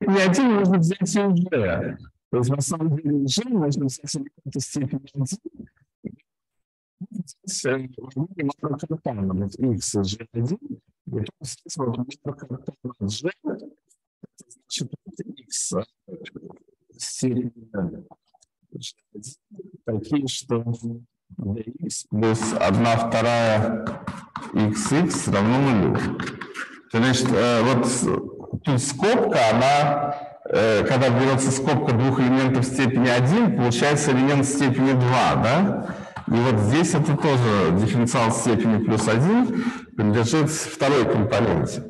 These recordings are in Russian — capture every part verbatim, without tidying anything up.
И один можно взять и уже. То есть на самом деле уже можно взять элементы степени один. Здесь макрокартана, вот x и g один. И то здесь вот макрокартана g, это значит x степени такие, что dx плюс одна вторая xx равно нулю. То есть вот тут скобка, она, когда берется скобка двух элементов степени один, получается элемент степени два, да? И вот здесь это тоже дифференциал степени плюс один принадлежит второй компоненте.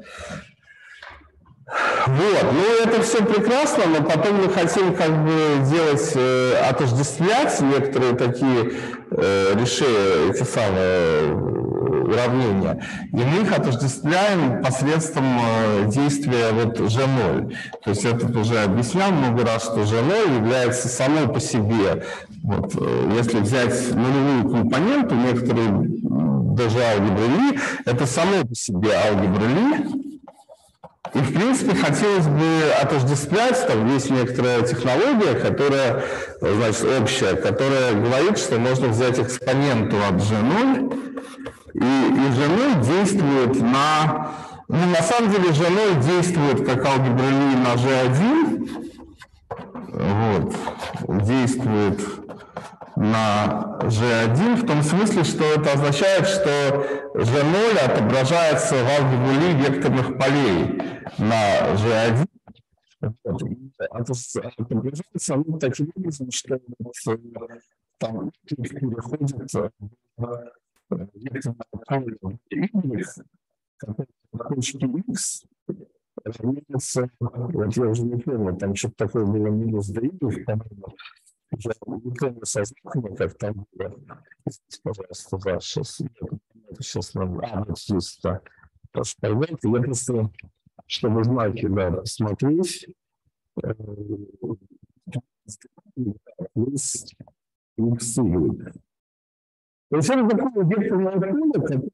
Вот, ну это все прекрасно, но потом мы хотим как бы делать, э, отождествлять некоторые такие э, решения, эти самые уравнения, и мы их отождествляем посредством э, действия вот джи ноль. То есть я тут уже объяснял много раз, что джи ноль является само по себе, вот, э, если взять нулевую компоненту, некоторые даже алгебры Ли, это само по себе алгебра Ли. И, в принципе, хотелось бы отождествлять, там есть некоторая технология, которая, значит, общая, которая говорит, что можно взять экспоненту от джи ноль, и, и джи ноль действует на... Ну, на самом деле, джи ноль действует как алгебра Ли на джи один, вот, действует на джи один, в том смысле, что это означает, что джи ноль отображается в алгебре Ли векторных полей на джи один. Это отображается ну, таким образом, что там переходит векторное поле Y, который в точке X равняется, вот я уже не помню, там что-то такое было минус dy, по-моему. Я не помню сознательно, как там было. Пожалуйста, да, сейчас, сейчас нам... А, вот здесь, да. Прошу поймать. Я просто, чтобы знаки, да, посмотреть. Плюс x y. То есть это такое векторное поле, которое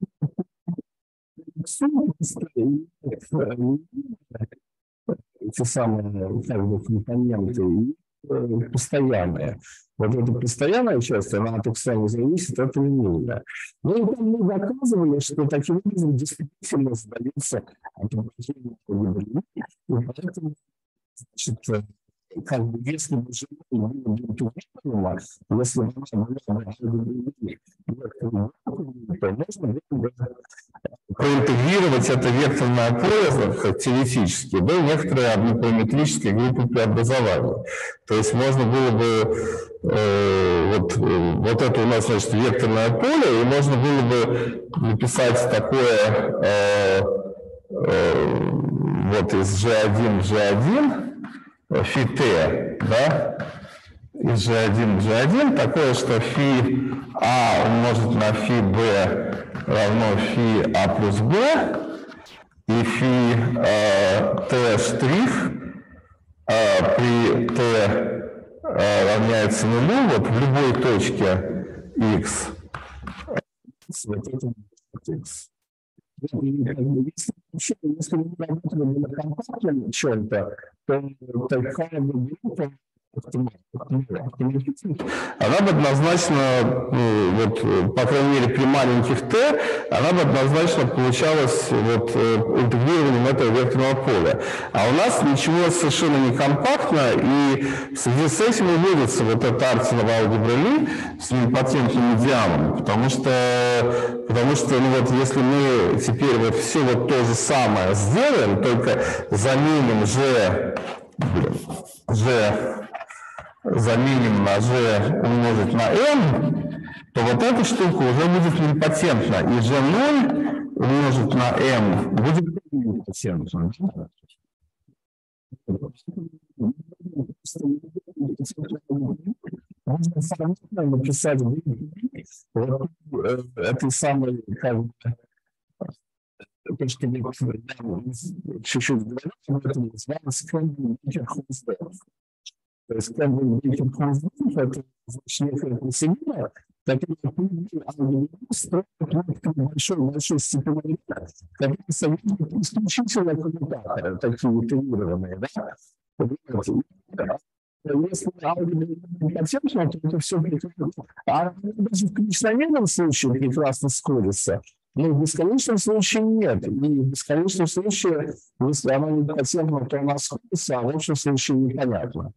эти самые как бы, компоненты постоянные. Вот эта постоянная часть, она от x не зависит, это не нужно. Ну и там мы доказывали, что таким образом действительно сдается отображение алгебры. И поэтому, значит, как бы, если бы же было бы уверенно, если бы она была бы то можно было бы проинтегрировать это векторное поле теоретически до некоторой однопараметрической группы преобразования. То есть можно было бы э, вот, вот это у нас, значит, векторное поле, и можно было бы написать такое э, э, вот из джи один в джи один фи t, да, из джи один в джи один, такое, что фи а умножить на фи b равно фи а плюс b, и фи э, t штрих э, при t э, равняется нулю, вот в любой точке x. Если мы работаем на компактном чем-то, то такая группа она бы однозначно, вот, по крайней мере, при маленьких t, она бы однозначно получалась вот, интегрированием этого векторного поля. А у нас ничего совершенно не компактно, и в связи с этим выводится вот эта Артинова алгебра Ли с нипотентным медианом, потому что, потому что ну, вот, если мы теперь вот все вот то же самое сделаем, только заменим g, g заменим на g умножить на m, то вот эта штука уже будет нипотентна. И джи ноль умножить на m будет нипотентна. Можно сравнительно написать вот, этой самой, как бы, то, что мы чуть-чуть говорили, это называлось Campbell-Baker-Холсдорф. То есть Campbell-Baker-Холсдорф – это некое поселение, которое строит большой-большой степень, которые советуют исключительно коммутаторы, такие утрированные, да? Если алгебра потенциально, то это все прекрасно. А даже в конечномерном случае прекрасно сходится. Но в бесконечном случае нет. И в бесконечном случае, если она не потенциально, то она сходится, а в общем случае непонятно.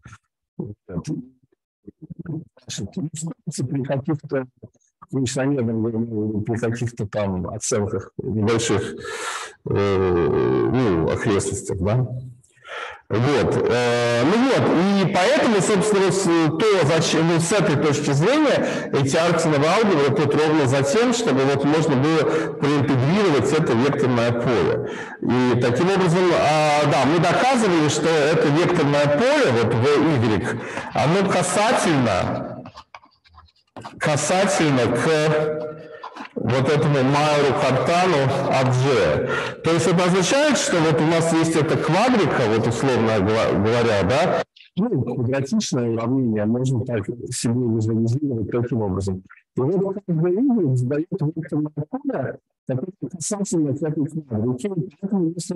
Значит, при каких-то конечномерных, при каких-то там оценках небольших э, ну, окрестностях, да. Вот, э, ну вот, и поэтому, собственно, то, зачем, ну, с этой точки зрения эти арктиновые алгебры тут ровно за тем, чтобы вот можно было проинтегрировать это векторное поле. И таким образом, э, да, мы доказывали, что это векторное поле, вот V, оно касательно, касательно к вот этому Майеру Хартану от G. То есть это означает, что вот у нас есть эта квадрика, вот условно говоря, да, ну, квадратичное уравнение можно так себе визуализировать таким образом. И вот каждый Y задает векторное поле, которое касательно к этой квадрике. Поэтому если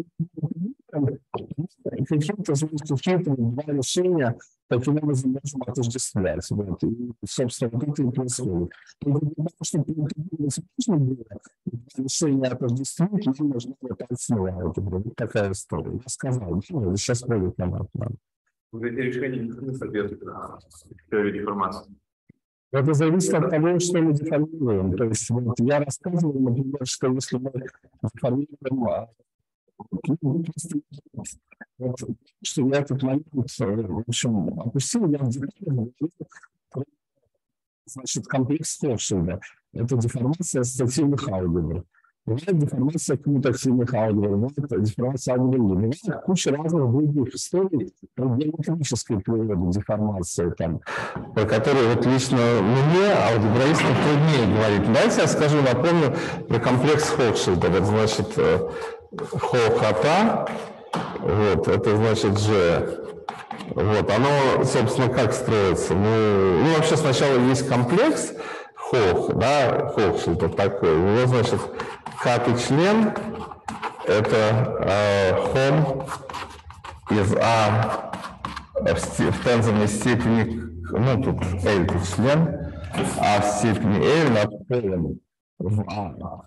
какие-то какие-то два решения таким образом можем отождествлять. Вот. И, собственно, вот это и происходит. И для того, чтобы возможно было решение отождествить, нам нужно пальцевая алгебра. Вот такая история. Я сказал, ну, сейчас будет нам отман. Эти решения не соответствуют теории деформации. Это зависит от того, что мы деформируем. То есть вот, я рассказывал, например, что если мы деформируем, вот, что я этот момент, в общем, опустил, я значит, комплекс Хохшильда. Это деформация ассоциативных алгебр. Бывает деформация коммутативных алгебр, бывает деформация алгебр. Бывает куча разных других историй геометрической природы деформации, там, про которые вот лично мне, алгебраистам, труднее говорить. Давайте я скажу, напомню про комплекс Хохшильда. Вот, значит, Хохата, вот, это значит G. Вот, оно, собственно, как строится? Ну, ну, вообще сначала есть комплекс Хох, да, Хохшильд вот такой. У него, значит, пятый член – это э, хом из А в, в тензорной степени, ну, тут L тут член, А в степени L над полем в А.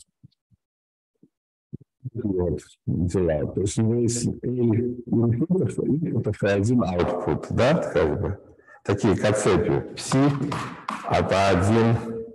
Вот, дела. То есть у него есть инпутов, инпутов и один output, да, как бы, такие кацепи. Пси от А один,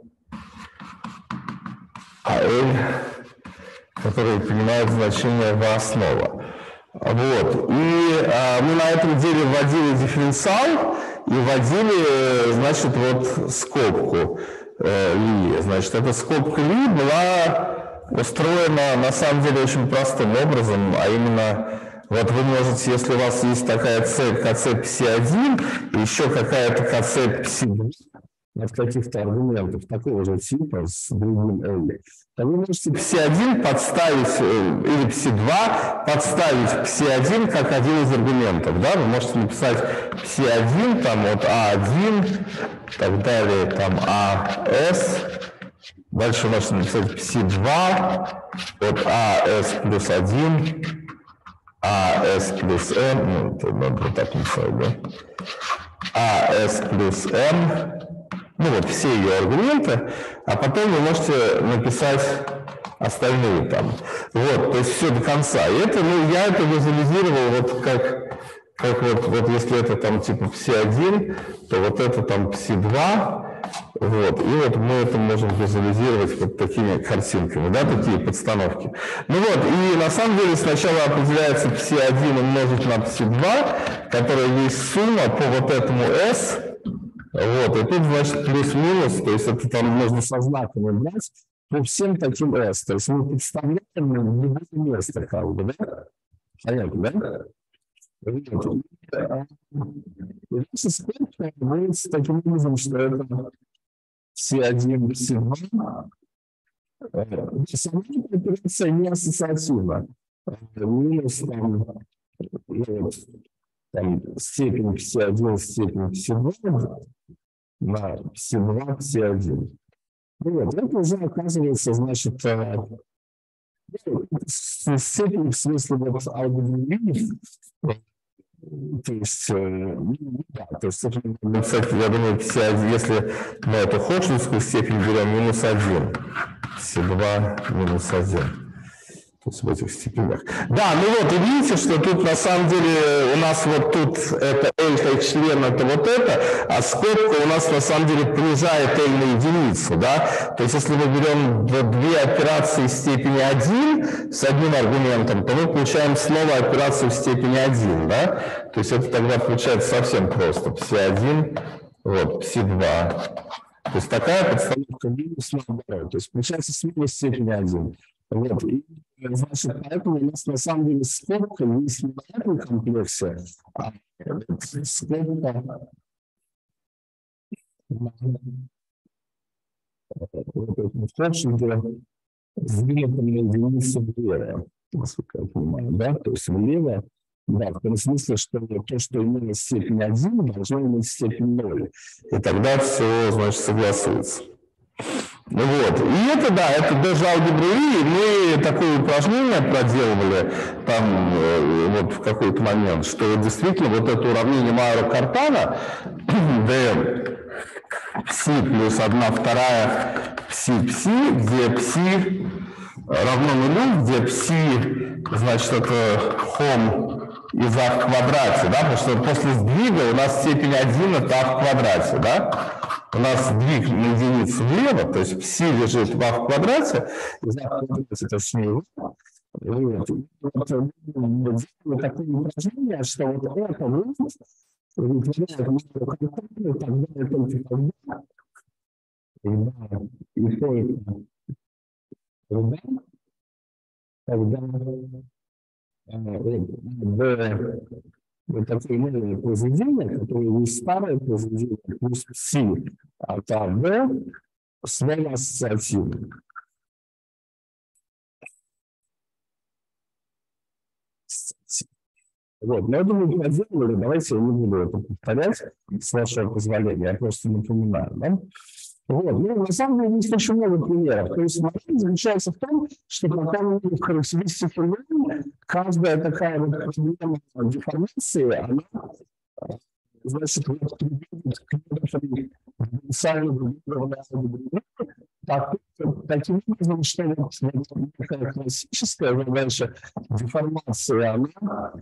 а L, которые принимают значение в основа. Вот. И а, мы на этом деле вводили дифференциал и вводили, значит, вот скобку э, Ли. Значит, эта скобка Ли была устроена на самом деле очень простым образом, а именно вот вы можете, если у вас есть такая цепь кацеп пси один и еще какая-то кацеп пси два от каких-то аргументов такого же типа с другим L, то вы можете пси один подставить или пси два подставить пси один как один из аргументов. Да? Вы можете написать пси один там от А один, так далее, там АС. Дальше можно написать пси два от АС плюс один, АС плюс М, ну, это надо вот так написать, да? АС плюс М, ну вот все ее аргументы, а потом вы можете написать остальные там. Вот, то есть все до конца. И это, ну, я это визуализировал вот как, как вот, вот если это там типа пси один, то вот это там пси два. Вот, и вот мы это можем визуализировать вот такими картинками, да, такие подстановки. Ну вот, и на самом деле сначала определяется пси один умножить на пси два, которая есть сумма по вот этому S, вот, и тут, значит, плюс-минус, то есть это там можно со знаками брать по всем таким S, то есть мы представляем любое место, как бы, да? Понятно, да? И наша скобка является таким образом, что это пси один, пси два. Сама операция не ассоциативна. Минус там, ну, там степень пси один, степень пси два на пси два, пси один. Ну, вот, это уже оказывается, значит, степень в смысле вот алгебры. То есть, да, то есть, написать, я думаю, если мы эту хокинскую степень берем минус один, си два минус один. То есть в этих степенях. Да, ну вот, и видите, что тут на самом деле у нас вот тут это L член, это вот это, а скобка у нас на самом деле понижает L на единицу, да? То есть если мы берем две операции в степени один с одним аргументом, то мы получаем снова операцию в степени один, да? То есть это тогда получается совсем просто. пси один, вот, пси два. То есть такая подстановка минус наоборот. То есть получается с минус степени один. Вот. И, значит, поэтому у нас на самом деле скобка есть не на этом комплексе, а скобка в точке сдвинута на единицу влево, насколько я понимаю, да, то есть влево, да, в том смысле, что то, что имеет степень один, должно иметь степень ноль, и тогда все, значит, согласуется. Вот. И это, да, это даже алгебра И, мы такое упражнение проделывали там э, вот в какой-то момент, что действительно вот это уравнение Майора-Картана, d пси плюс одна вторая пси-пси, где пси равно нулю, где пси, значит, это хом из а в квадрате, да, потому что после сдвига у нас степень один это а в квадрате, да. У нас сдвиг на единицу влево, то есть пси лежит в а в квадрате, из а в квадрате точнее. Вот. Вот такое упражнение, что вот это выглядит, выделяет микроконтроль, тогда и только тогда, и только тогда, когда вот такое новое произведение, которое есть старое произведение, плюс пси от А Б снова ассоциативно. Вот, но я думаю, мы делали, давайте я не буду это повторять, с вашего позволения, я просто напоминаю, да? Вот. Ну, на самом деле есть очень много примеров. То есть момент заключается в том, что пока мы в характеристике времени, каждая такая вот проблема деформации, она, значит, вот приводит к некоторым потенциальным таким образом, что вот такая классическая задача деформации, она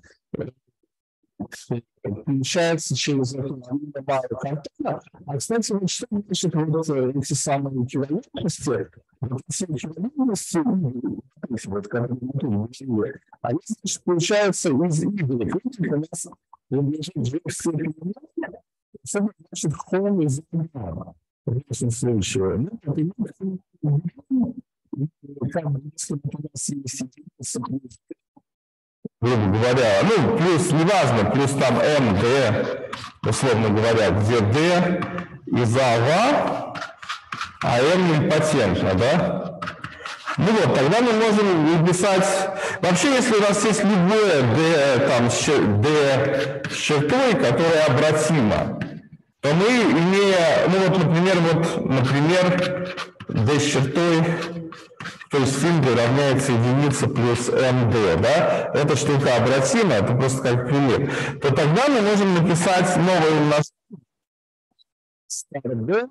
получается через любая картина. А, кстати, вот что значит вот эти самые эквивалентности, вот эти эквивалентности, вот, которые они, значит, получаются из игры. У нас лежит две степени, это значит хом из игры. В этом случае. Ну, это как бы, если у нас есть единица, грубо говоря, ну, плюс, неважно, плюс там эм, дэ, условно говоря, где d из а в а, а m импотентно, да? Ну вот, тогда мы можем написать, вообще, если у нас есть любое d, там, d с чертой, которая обратима, то мы, имея, ну вот, например, вот, например, d с чертой, то есть фильтр равняется единице плюс md, да, эта штука обратима, это просто как пример, то тогда мы можем написать новый у нас str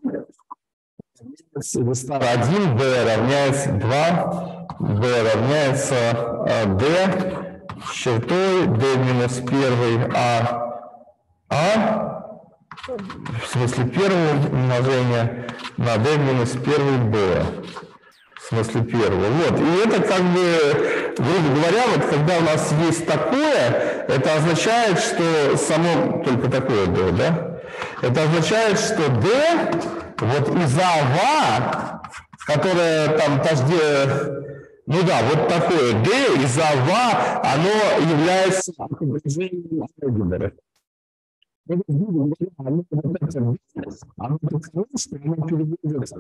один, b равняется два, b равняется d с чертой d минус один а, а, в смысле первого умножения на d минус один b. В смысле первого. Вот. И это как бы, грубо говоря, вот когда у нас есть такое, это означает, что само, только такое d, да? Это означает, что d, вот из а в а, которое там тожде, ну да, вот такое d из а в а, оно является отображением алгебры. Это, грубо говоря, оно таково, что оно переводится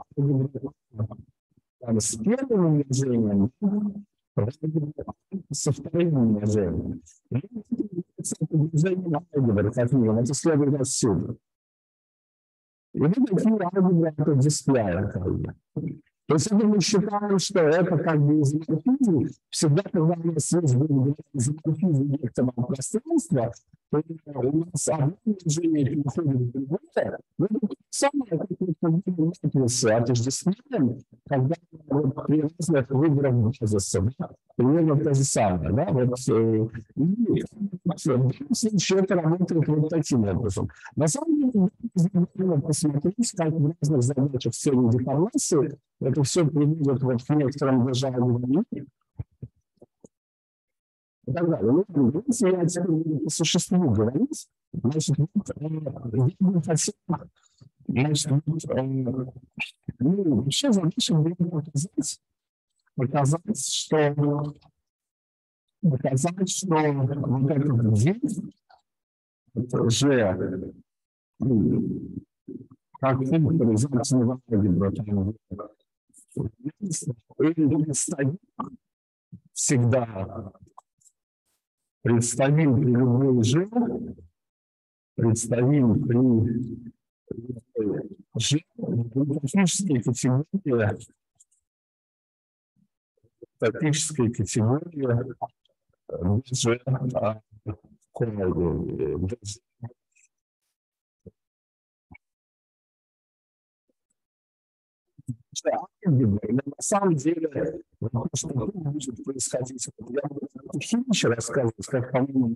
с первым умножением, со вторым умножением. Это умножение алгебры, как минимум, это следует отсюда. И вот такие алгебры от дисплея. То есть это мы считаем, что это как бы изоморфизм. Всегда, когда у нас есть изоморфизм векторного пространства, то у нас одно движение переходит в другое. Но это то самое, как мы матрицы отождествляем, когда вот при разных выборах базиса, да, примерно то же самое. Да? Вот, э, и в данном случае это работает вот таким образом. На самом деле, можно посмотреть, как в разных задачах с целью деформации это все приводит вот к некоторым державам и так далее. Ну, если я теперь буду по существу говорить, значит, вот, э, я бы хотел, значит, вот, э, ну, вообще задача была показать, показать, что показать, что вот этот день, это же, ну, как функция изолятивного алгебра, там, представим всегда, представим при любой же, представим при любой же, графической категории, статической категории, даже на самом деле, что будет происходить, я буду Химича рассказывать, как, по-моему,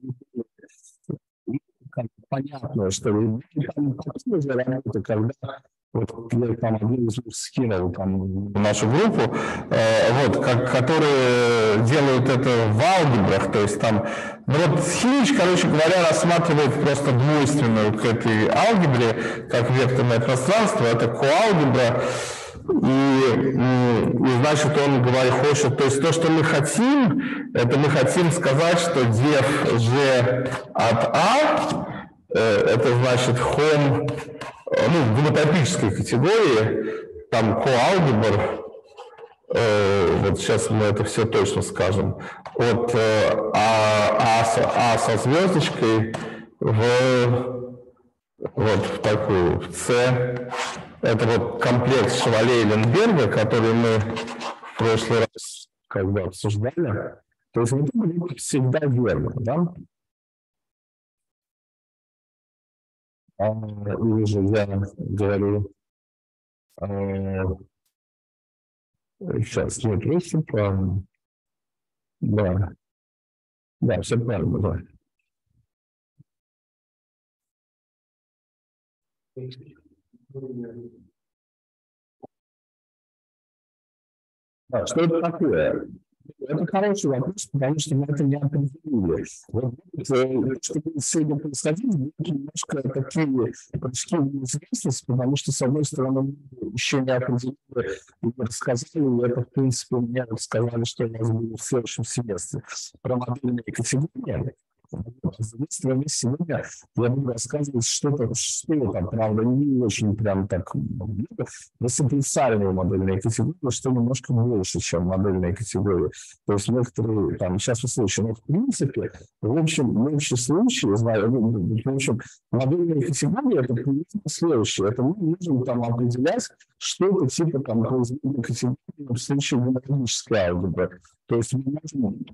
как понятно, что там такие же работы, когда вот я там один из них скинул там в нашу группу, э, вот, как, которые делают это в алгебрах, то есть там, ну вот Химич, короче говоря, рассматривает просто двойственную к этой алгебре, как векторное пространство, это коалгебра, и, и значит он говорит, хочет, то есть то, что мы хотим, это мы хотим сказать, что def g от А, э, это значит хом, ну, в геометрической категории, там коалгебр, э, вот сейчас мы это все точно скажем, от э, а, а, со, а со звездочкой в, вот в такую, в С, это вот комплекс Шевале-Ленберга, который мы в прошлый раз как бы обсуждали, то есть вот это всегда верно, да? А, или же я говорю, а, сейчас, нет, просто правильно. Да, да, все правильно, да. Да, что это такое? Это хороший вопрос, потому что мы это не определили. Вот, э, чтобы сегодня происходить, будут немножко такие прыжки в неизвестность, потому что, с одной стороны, мы еще не определили, и рассказали, и это, в принципе, мне рассказали, что у нас будет в следующем семестре про модельные категории. С другой стороны, сегодня я буду рассказывать что-то, что там, правда, не очень прям так, но социальные модельные категории, что немножко больше, чем модельные категории. То есть некоторые, там, сейчас вы слышите, но в принципе, в общем, в общем случае, знаю, в общем, модельные категории, это примерно следующее. Это мы можем там определять что-то типа там производной категории в случае геометрической алгебры. То есть мы можем...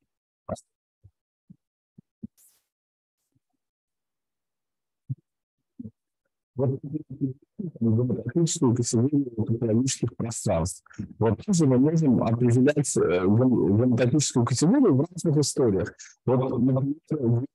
Вот геометрическую категорию топологических пространств. Вот тоже мы можем определять геометрическую категорию в разных историях. Вот, например,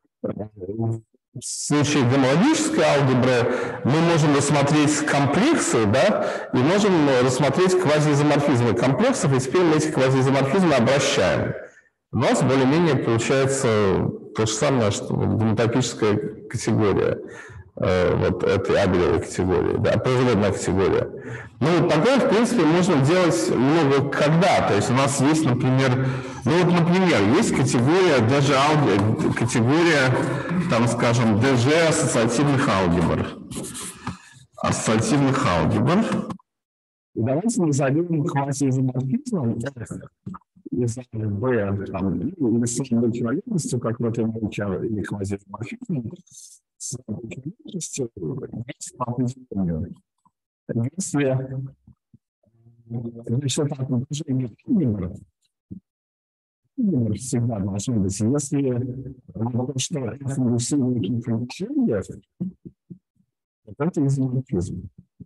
в случае гомологической алгебры мы можем рассмотреть комплексы, да, и можем рассмотреть квазиизоморфизмы комплексов, и теперь мы эти квазиизоморфизмы обращаем. У нас более-менее получается то же самое, что геометрическая категория. Вот этой абелевой категории, да, производная категория. Ну, такое, в принципе, можно делать много когда. То есть у нас есть, например, ну вот, например, есть категория даже алгебр, категория, там, скажем, ди джи ассоциативных алгебр. Ассоциативных алгебр. И давайте назовем квазиизоморфизмом из B, там, или с вероятностью, как в этом случае, или квазиизоморфизмом, с вероятностью есть по определению. Если Значит, это отношение к алгебре. Алгебра всегда должна быть. Если то, что f минусирует инфракционер, это изоморфизм.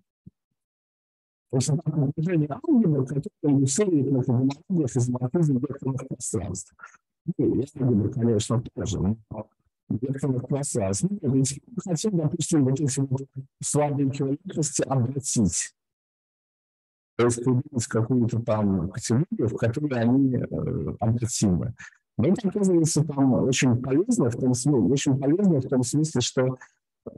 То есть это отношение алгебры, которое минусирует на феноменологиях изоморфизм векторных пространств. Ну, и алгебра, конечно, тоже, но векторных пространств. Ну, мы хотим, допустим, вот эти вот слабые эквивалентности обратить. То есть придумать какую-то там категорию, в которой они э, обратимы. Но это, оказывается, там очень полезно в том смысле, очень полезно в том смысле, что э,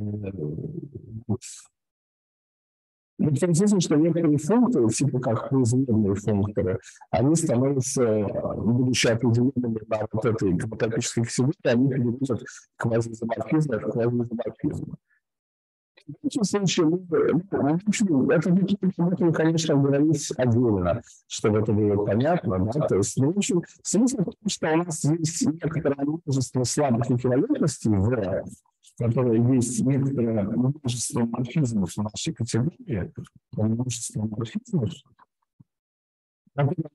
ну, в том смысле, что некоторые функторы, типа как производные функторы, они становятся, будучи определенными на вот этой гомотопической категории, они переводят к квазиизоморфизму, к квазиизоморфизму. В этом случае, ну, это нужно, конечно, говорить отдельно, чтобы это было понятно, да, то есть, ну, в общем, смысл в том, что у нас есть некоторое множество слабых эквивалентностей, в которые есть некоторое множество морфизмов в нашей категории, множество морфизмов, которые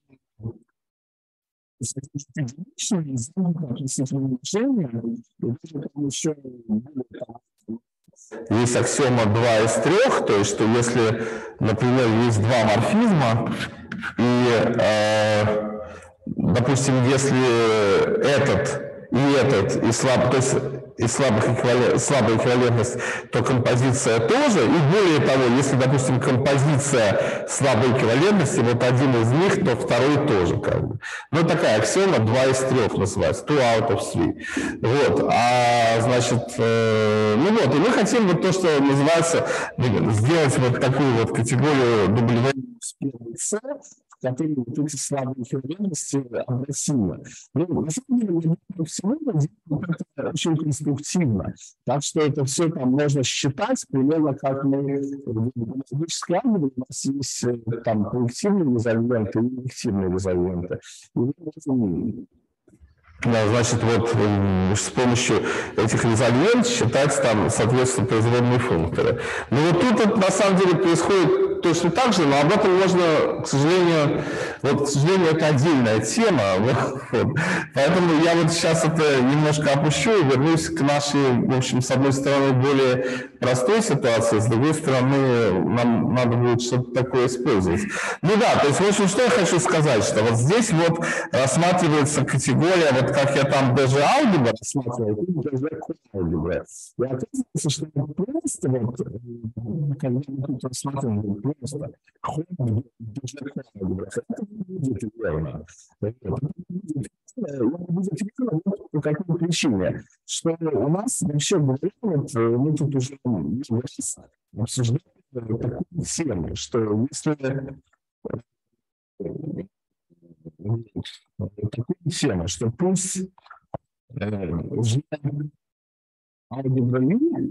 единичные, относительно движения, и даже там еще более есть аксиома два из трех, то есть, что если, например, есть два морфизма, и, э, допустим, если этот и этот, и слаб, то есть и слабых эквивалент, слабая эквивалентность, то композиция тоже. И более того, если, допустим, композиция слабой эквивалентности, вот один из них, то второй тоже. Как бы. Ну, такая аксиома два из трех называется, two out of three. Вот. А, значит, э, ну вот, и мы хотим вот то, что называется, сделать вот такую вот категорию W с первой C, в которой вот эти слабые эквивалентности обратимы. Ну, на самом деле, мы всего это очень конструктивно. Так что это все там можно считать, примерно как мы в математической алгебре, у нас есть там проективные резольвенты и инъективные резольвенты. И мы можем, да, значит, вот с помощью этих резольвентов считать там, соответственно, производные функторы. Но вот тут это, на самом деле происходит точно так же, но об этом можно, к сожалению, вот, к сожалению, это отдельная тема. Вот. Поэтому я вот сейчас это немножко опущу и вернусь к нашей, в общем, с одной стороны, более простой ситуации, с другой стороны, нам надо будет что-то такое использовать. Ну да, то есть, в общем, что я хочу сказать, что вот здесь вот рассматривается категория, вот как я там даже алгебра рассматривал, даже алгебра. И оказывается, что просто вот, когда мы тут рассматриваем просто ход даже алгебра, это будет верно. Это будет верно по какой причине, что у нас вообще говорят, мы тут уже обсуждаем такую тему, что если такую тему, что пусть уже алгебра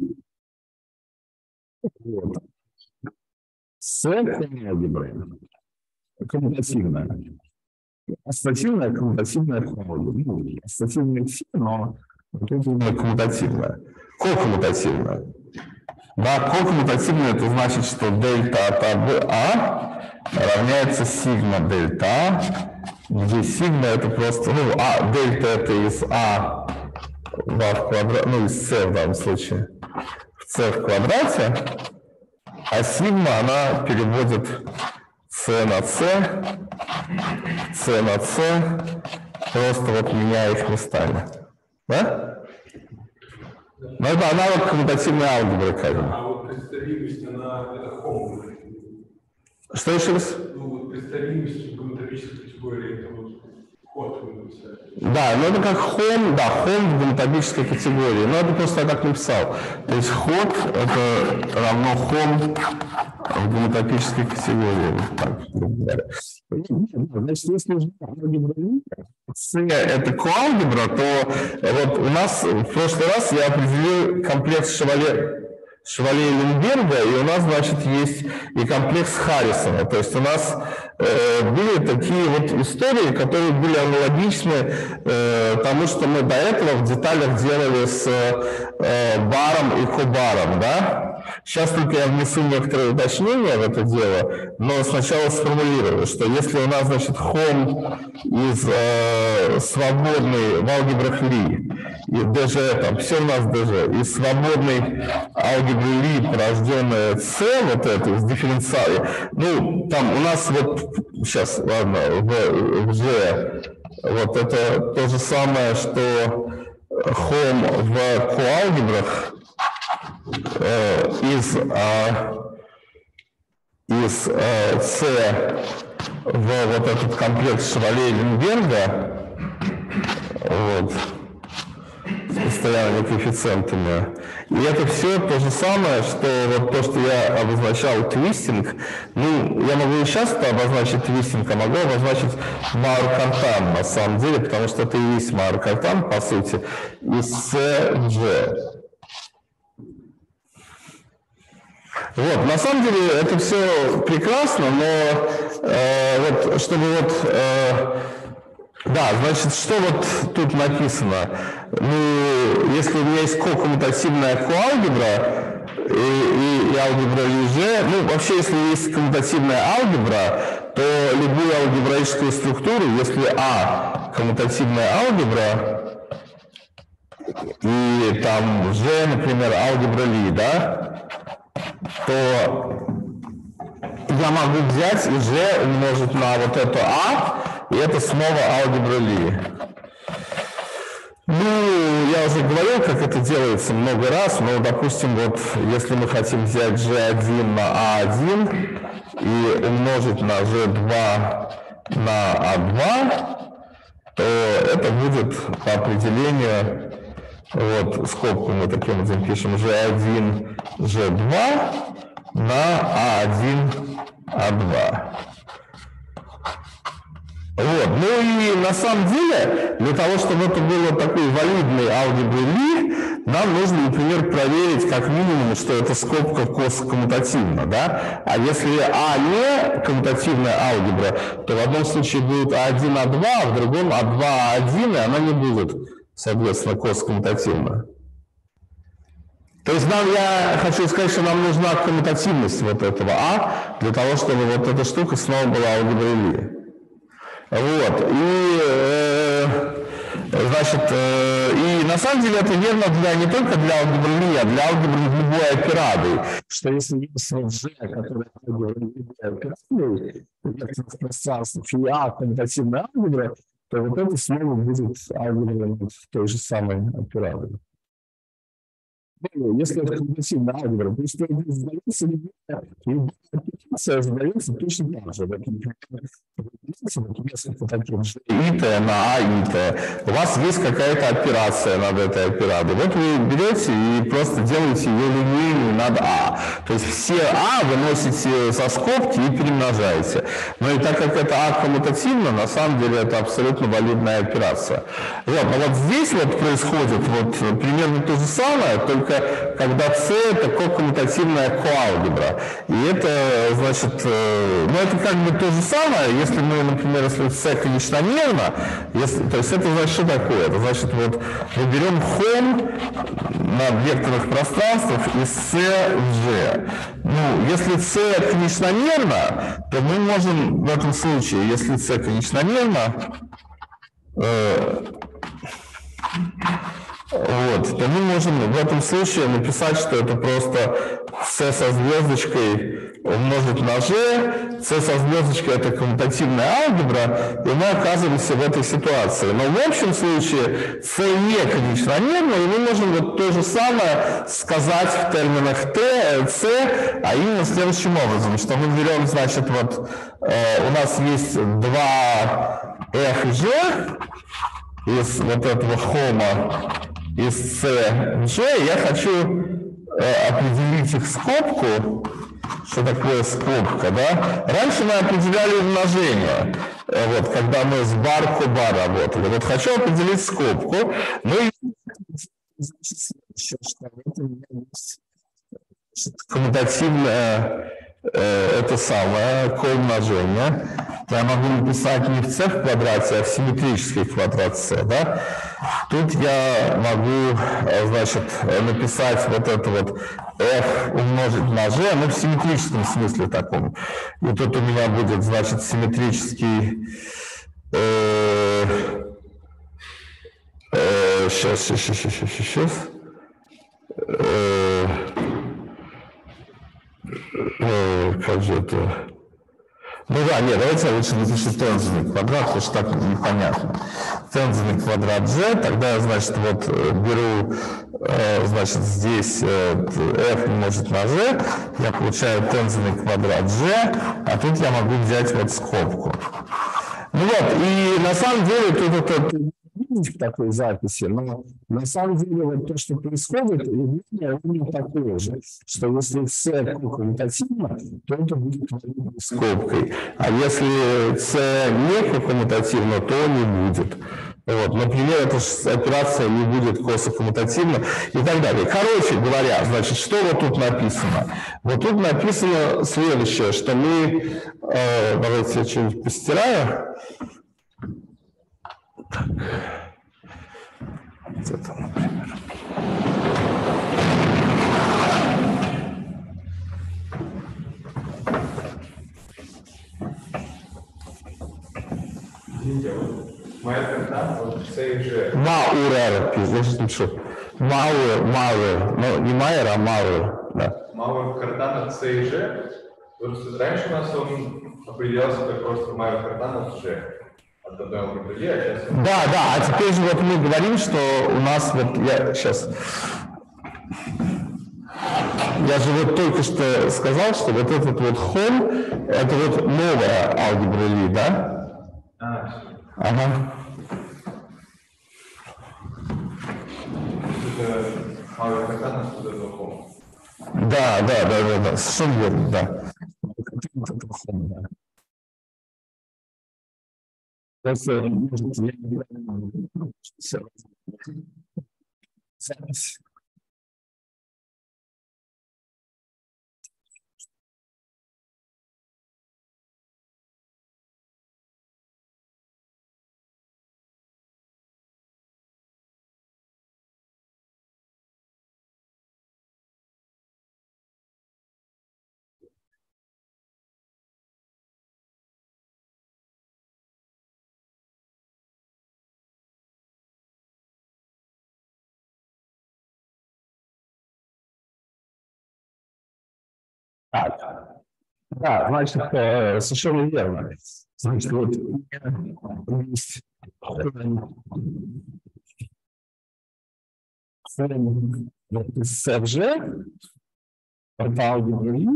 вот, с алгеброй коммутативная. Ассоциативная, коммутативная алгебра. Ну, ассоциативная все, но коммутативная. Кокоммутативная. Да, кокоммутативная, это значит, что дельта от А равняется сигма дельта А, где сигма это просто, ну, а, дельта это из А в квадрате, ну, из С в данном случае, в С в квадрате, а сигма она переводит С на С, С на С, просто вот меняя их местами. Да? Ну, это аналог коммутативной алгебры, как бы. А вот представимость, она, это хом. Что еще раз? Ну, вот представимость гомотопической категории, это вот ход вы написали. Да, ну это как хом, да, хом в гомотопической категории. Но это просто я так написал. То есть ход это равно хом в гомотопической категории. Так, грубо говоря. Значит, если уже алгебра С это коалгебра, то вот у нас в прошлый раз я определил комплекс Шевале, Шевале-Ленберга, и у нас, значит, есть и комплекс Харрисона. То есть у нас э, были такие вот истории, которые были аналогичны э, тому, что мы до этого в деталях делали с э, баром и кобаром, да? Сейчас только я внесу некоторые уточнения в это дело, но сначала сформулирую, что если у нас, значит, home из э, свободной в алгебрах Ли, и dg, там все у нас dg, из свободной алгебры Ли, порожденная C, вот это, с дифференциалом, ну, там у нас вот, сейчас, ладно, в, в G, вот это то же самое, что home в коалгебрах, э, из, э, из э, C в вот этот комплект Шевале-Ленберга, вот, с постоянными коэффициентами. И это все то же самое, что вот то, что я обозначал твистинг. Ну, я могу и сейчас обозначить твистинг, а могу обозначить Мауэр-Картан на самом деле, потому что это и есть Мауэр-Картан, по сути, из C в G. Вот, на самом деле это все прекрасно, но э, вот, чтобы вот... Э, Да, значит, что вот тут написано? Ну, если у меня есть коммутативная коалгебра и, и, и алгебра Леже, ну, вообще, если есть коммутативная алгебра, то любую алгебраическую структуру, если А коммутативная алгебра, и там Ж, например, алгебра Ли, да, то я могу взять и Ж умножить на вот это А, и это снова алгебра Ли. Ну, я уже говорил, как это делается много раз, но, допустим, вот если мы хотим взять Ж один на А один и умножить на Ж два на А два, то это будет по определению, вот скобку мы таким образом пишем, Ж один, Ж два на А один, А два. Вот. Ну и на самом деле, для того, чтобы это было такой валидной алгеброй Ли, нам нужно, например, проверить как минимум, что эта скобка коскоммутативна, да? А если А не коммутативная алгебра, то в одном случае будет А один, А два, а в другом А два, А один, и она не будет, соответственно, коскоммутативна. То есть нам, я хочу сказать, что нам нужна коммутативность вот этого А, для того, чтобы вот эта штука снова была алгеброй Ли. Вот, и, э, значит, э, и на самом деле это верно для, не только для алгебры Ли, а для алгебры любой операды. Что если есть вот G, которая алгебра любой операды, в пространстве, и А коммутативная алгебра, то вот это снова будет алгебра той же самой операды. Если это коммутативная алгебра, то есть задается любая операция, задается точно так же. Например, ИТ на А ИТ. У вас есть какая-то операция над этой операцией. Вот вы берете и просто делаете ее линейной над А. То есть все А выносите со скобки и перемножаете. Но и так как это А коммутативно, на самом деле это абсолютно валидная операция. Вот, но вот здесь вот происходит вот примерно то же самое, только когда С это коммутативная коалгебра. И это, значит, ну это как бы то же самое, если мы, например, если С конечномерно, если, то есть это значит что такое? Это значит, вот мы берем хом на векторных пространствах из С в G. Ну, если С конечномерно, то мы можем в этом случае, если С конечномерно, э, вот, то мы можем в этом случае написать, что это просто С со звездочкой умножить на G, С со звездочкой это коммутативная алгебра, и мы оказываемся в этой ситуации. Но в общем случае С не конечномерно, и мы можем вот то же самое сказать в терминах Т, С, а именно следующим образом, что мы берем, значит, вот э, у нас есть два F и G из вот этого хома, из С в G, я хочу э, определить их скобку. Что такое скобка, да? Раньше мы определяли умножение, э, вот, когда мы с бар-коба работали. Вот хочу определить скобку, ну и значит, что в этом есть коммутативная э, это самое, к умножения. Я могу написать не в c в квадрате, а в симметрический квадрат c, да? Тут я могу, значит, написать вот это вот f умножить на g, ну, в симметрическом смысле таком. И тут у меня будет, значит, симметрический... Э, э, сейчас, сейчас, сейчас, сейчас, сейчас. Э, э, как же это... Ну да, нет, давайте я лучше напишу тензорный квадрат, потому что так непонятно. Тензорный квадрат g, тогда я, значит, вот беру, э, значит, здесь э, f умножить на g, я получаю тензорный квадрат g, а тут я могу взять вот скобку. Ну вот, и на самом деле тут это видите в такой записи, но на самом деле вот то, что происходит, ровно такое же, что если c коммутативно, то это будет скобкой, а если c не коммутативно, то не будет. Вот. Например, эта операция не будет косокоммутативна и так далее. Короче говоря, значит, что вот тут написано? Вот тут написано следующее, что мы... Э, давайте я что-нибудь постираю. Так. Вот это, например. Моя карта, вот C и G. Мауэр, я сейчас напишу. Мауэр, Мауэр, ну не Майер, а Мауэр, да. Мауэр Кардана C и G. Раньше у нас он определялся как просто Мауэр Кардана с G. От одной алгебры, а сейчас... Да, да, а теперь же вот мы говорим, что у нас вот, я сейчас... Я же вот только что сказал, что вот этот вот холм, это вот новая алгебра Ли, да? А, все. Ага. Это Мауэр Кардана с этого холма. Да, да, да, да, да, совершенно верно, да. Просто, может, я не знаю, запись. Так, да, значит, э, совершенно верно. Значит, вот у меня есть форм из эф джи, это алгебра Ли.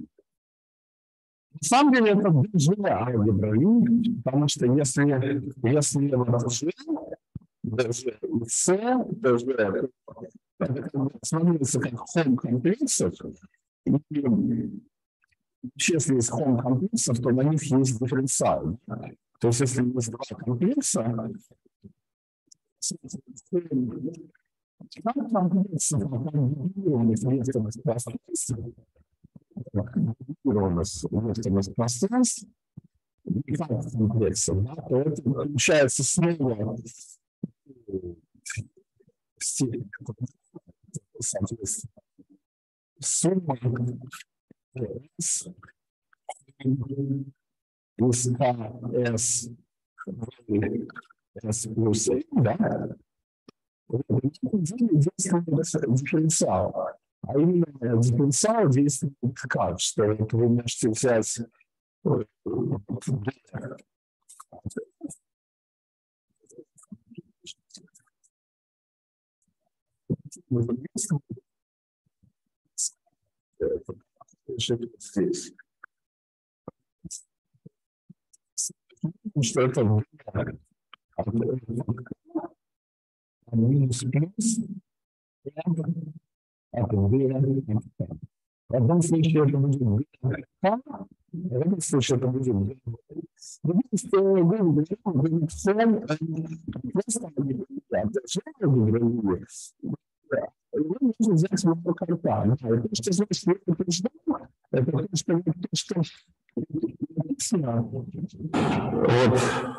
На самом деле это движение алгебра Ли, потому что если, если вот G, G и C, G, смотрится как хом комплексов, если есть хом комплексов, то на них есть дифференциал. То есть, если есть два комплекса, комплексов векторность пространства, векторность пространства, комплексов, да, то это получается снова степень, соответственно, сумма S плюс S, S плюс N, да, действует дифференциал. А именно дифференциал действует как, что вы можете взять здесь. Что это минус плюс, это в одном случае это будет в этом случае это будет его нужно взять его карта. То, что значит, что это Это то, что, то, что написано. Вот.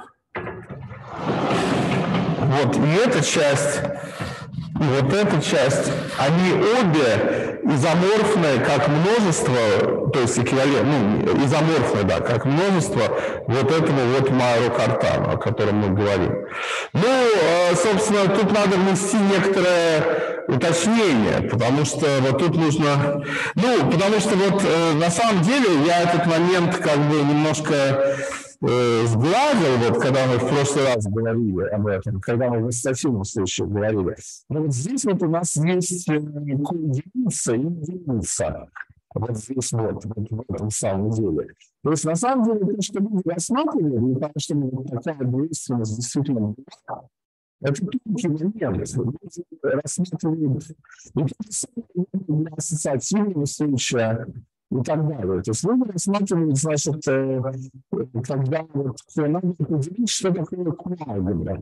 Вот, и эта часть, и вот эта часть, они обе изоморфны как множество, то есть эквивалент, ну, изоморфны, да, как множество вот этому вот Майору Картану, о котором мы говорим. Ну, собственно, тут надо внести некоторое уточнение, потому что вот тут нужно, ну, потому что вот на самом деле я этот момент как бы немножко сглазил, вот когда мы в прошлый раз говорили об этом, когда мы в ассоциативном случае говорили. Но вот здесь вот у нас есть единица и единица. Вот здесь вот, вот в этом самом деле. То есть на самом деле то, что люди рассматривали, для того, чтобы вот такая двойственность действительно была, это тонкий момент. Люди рассматривают для ассоциативного случая и так далее. То есть люди рассматривают, значит, когда вот надо определить, что такое квалгебра.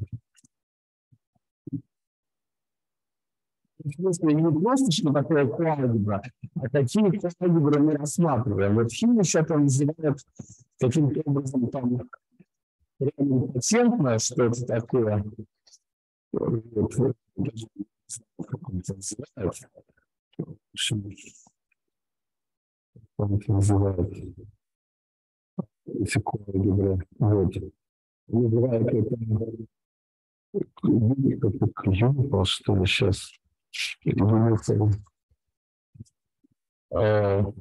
В смысле, не просто, что такое квалгебра, а какие квалгебры мы рассматриваем. Вот Химич это называет каким-то образом там реально патентное, что это такое. Вот, как он это называет. Он это называет эти квалгебры. Вот. Называет это как-то клюнул, что ли, сейчас. Uh,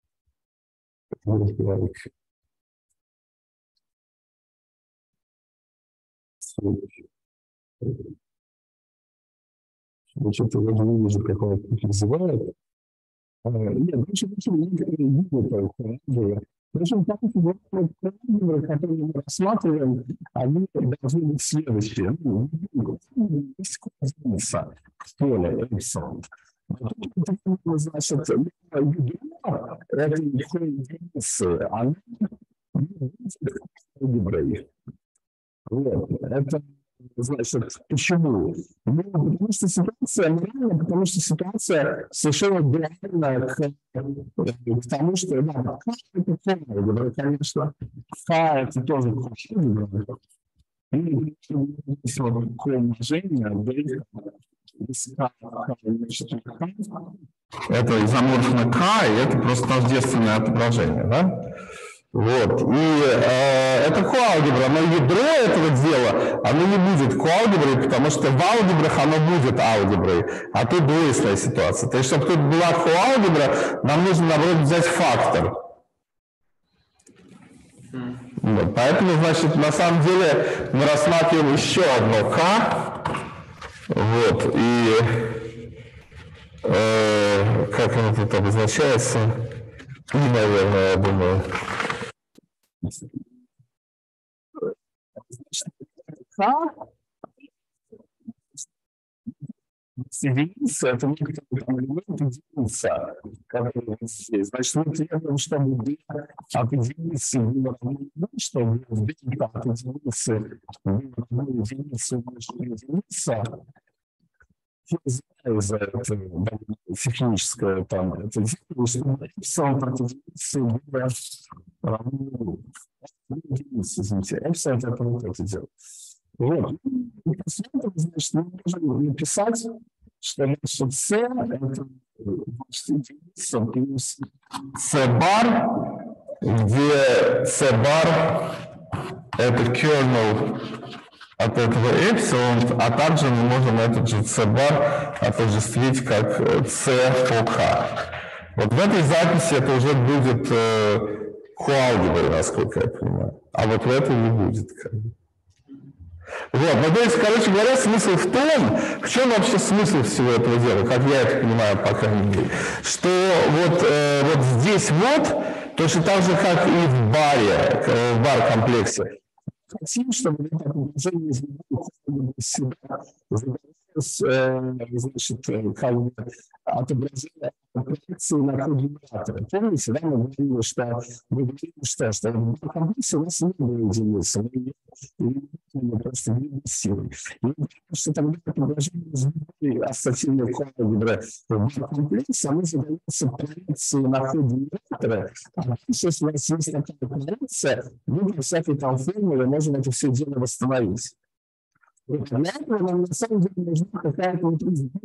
like, значит, я не вижу, как он их называет. Uh, нет, значит, некоторые виды, причем так как квалгебры, которые мы рассматриваем, они должны быть следующие. Ну, есть квазиница в поле эпсилон. Значит, ядро этой единицы, она квалгеброй. Вот. Это, значит, почему? Ну, потому что ситуация нереальна, потому что ситуация совершенно дуальная к, к тому, что, да, К это квалгебра, конечно, К это тоже квалгебра. И есть вот такое умножение, это изоморфно К, и это просто тождественное отображение, да? Вот. И э, это квалгебра, но ядро этого дела, оно не будет квалгеброй, потому что в алгебрах оно будет алгеброй, а тут двойственная ситуация. То есть, чтобы тут была квалгебра, нам нужно, наоборот, взять фактор. Вот. Поэтому, значит, на самом деле мы рассматриваем еще одно К. Вот. И э, как оно тут обозначается? И, наверное, я думаю. Единица – это некоторые там элементы единица, которые здесь. Значит, мы требуем, чтобы D от единицы было равно, чтобы D от единицы было равно единице больше единица. Я знаю за это техническое там, это чтобы эпсилон от единицы было равно единице, извините, эпсилон – это вот это дело. Вот. И после этого, значит, мы можем написать, что наше C – это единица плюс C-бар, где C-бар – это kernel от этого эпсилон, а также мы можем этот же C-бар отождествить как C по K. Вот в этой записи это уже будет э, квалгеброй, насколько я понимаю, а вот в этой не будет. Как бы. Вот, ну, то есть, короче говоря, смысл в том, в чем вообще смысл всего этого дела, как я это понимаю, по крайней мере, что вот, э, вот здесь вот, точно так же, как и в баре, в бар-комплексе, хотим, чтобы это предложение себя задалось, э, значит, как бы отображение проекции на код генератора. Помните, да, мы говорили, что мы говорили, что, что в комплексе у нас не было единицы, мы ее просто двигали силой. И что тогда отображение ассоциативной алгебры в комплексе, оно задается проекцией на код генератора, а дальше, если у нас есть такая проекция, мы для всякой там формулы можем это все дело восстановить. Для этого нам на самом деле нужна какая-то вот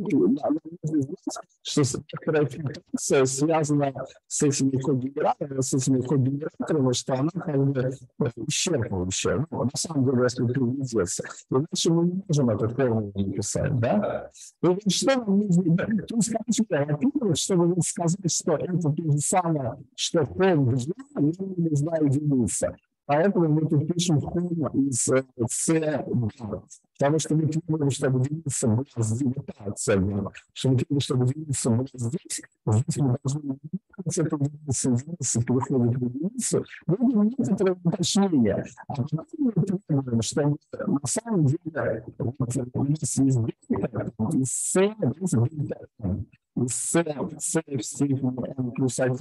что некоторая фильтрация связана с этими код-генераторами, с этими код-генераторами, что она как бы исчерпывающая. Ну, на самом деле, если приведется. Иначе мы не можем эту формулу написать, да? И что нам нужно? То есть, во-первых, чтобы сказать, что это то же самое, что форма, нам нужна единица. Поэтому мы тут пишем форму из С, потому что мы требуем, чтобы единица была здесь, что мы требуем, чтобы единица была здесь, здесь мы должны менять эту единицу, единица переходит в единицу, мы будем некоторое уточнение. А потом мы требуем, что на самом деле вот, у нас есть дельта, из С, из С, С в степени n плюс один,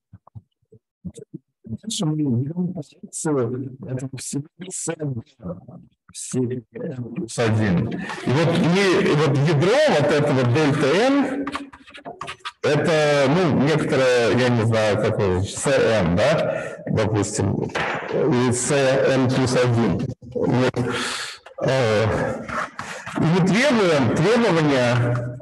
дальше мы берем позицию этого всего С в степени n плюс один. И вот, и, вот ядро вот этого дельта n, это, ну, некоторое, я не знаю, какое, Cn, да, допустим, и Cn плюс один. Вот. И мы требуем требования,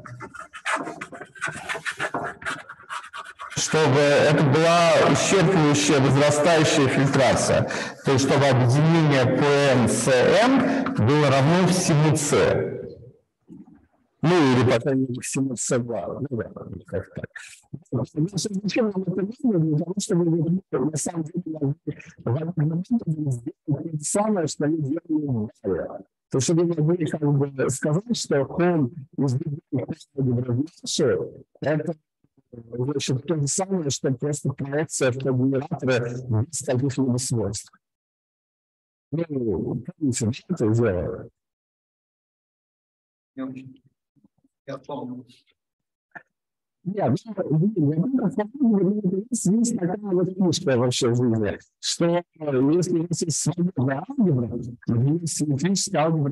чтобы это была исчерпывающая возрастающая фильтрация. То есть, чтобы объединение Pn с n было равно всему c. Ну, или по крайней мере всему c два. Ну, да, как так. Зачем нам это нужно? Для того, чтобы на самом деле в один момент сделать то же самое, что они делали в Java. То есть, чтобы вы как бы сказать, что он из алгебры это значит, то же самое, что просто проекция в генератора без каких-либо свойств. Ну, помните, что это дело? Я помню. Нет, есть такая вот фишка вообще в жизни, что если у вас есть свободная алгебра, есть симметрическая алгебра,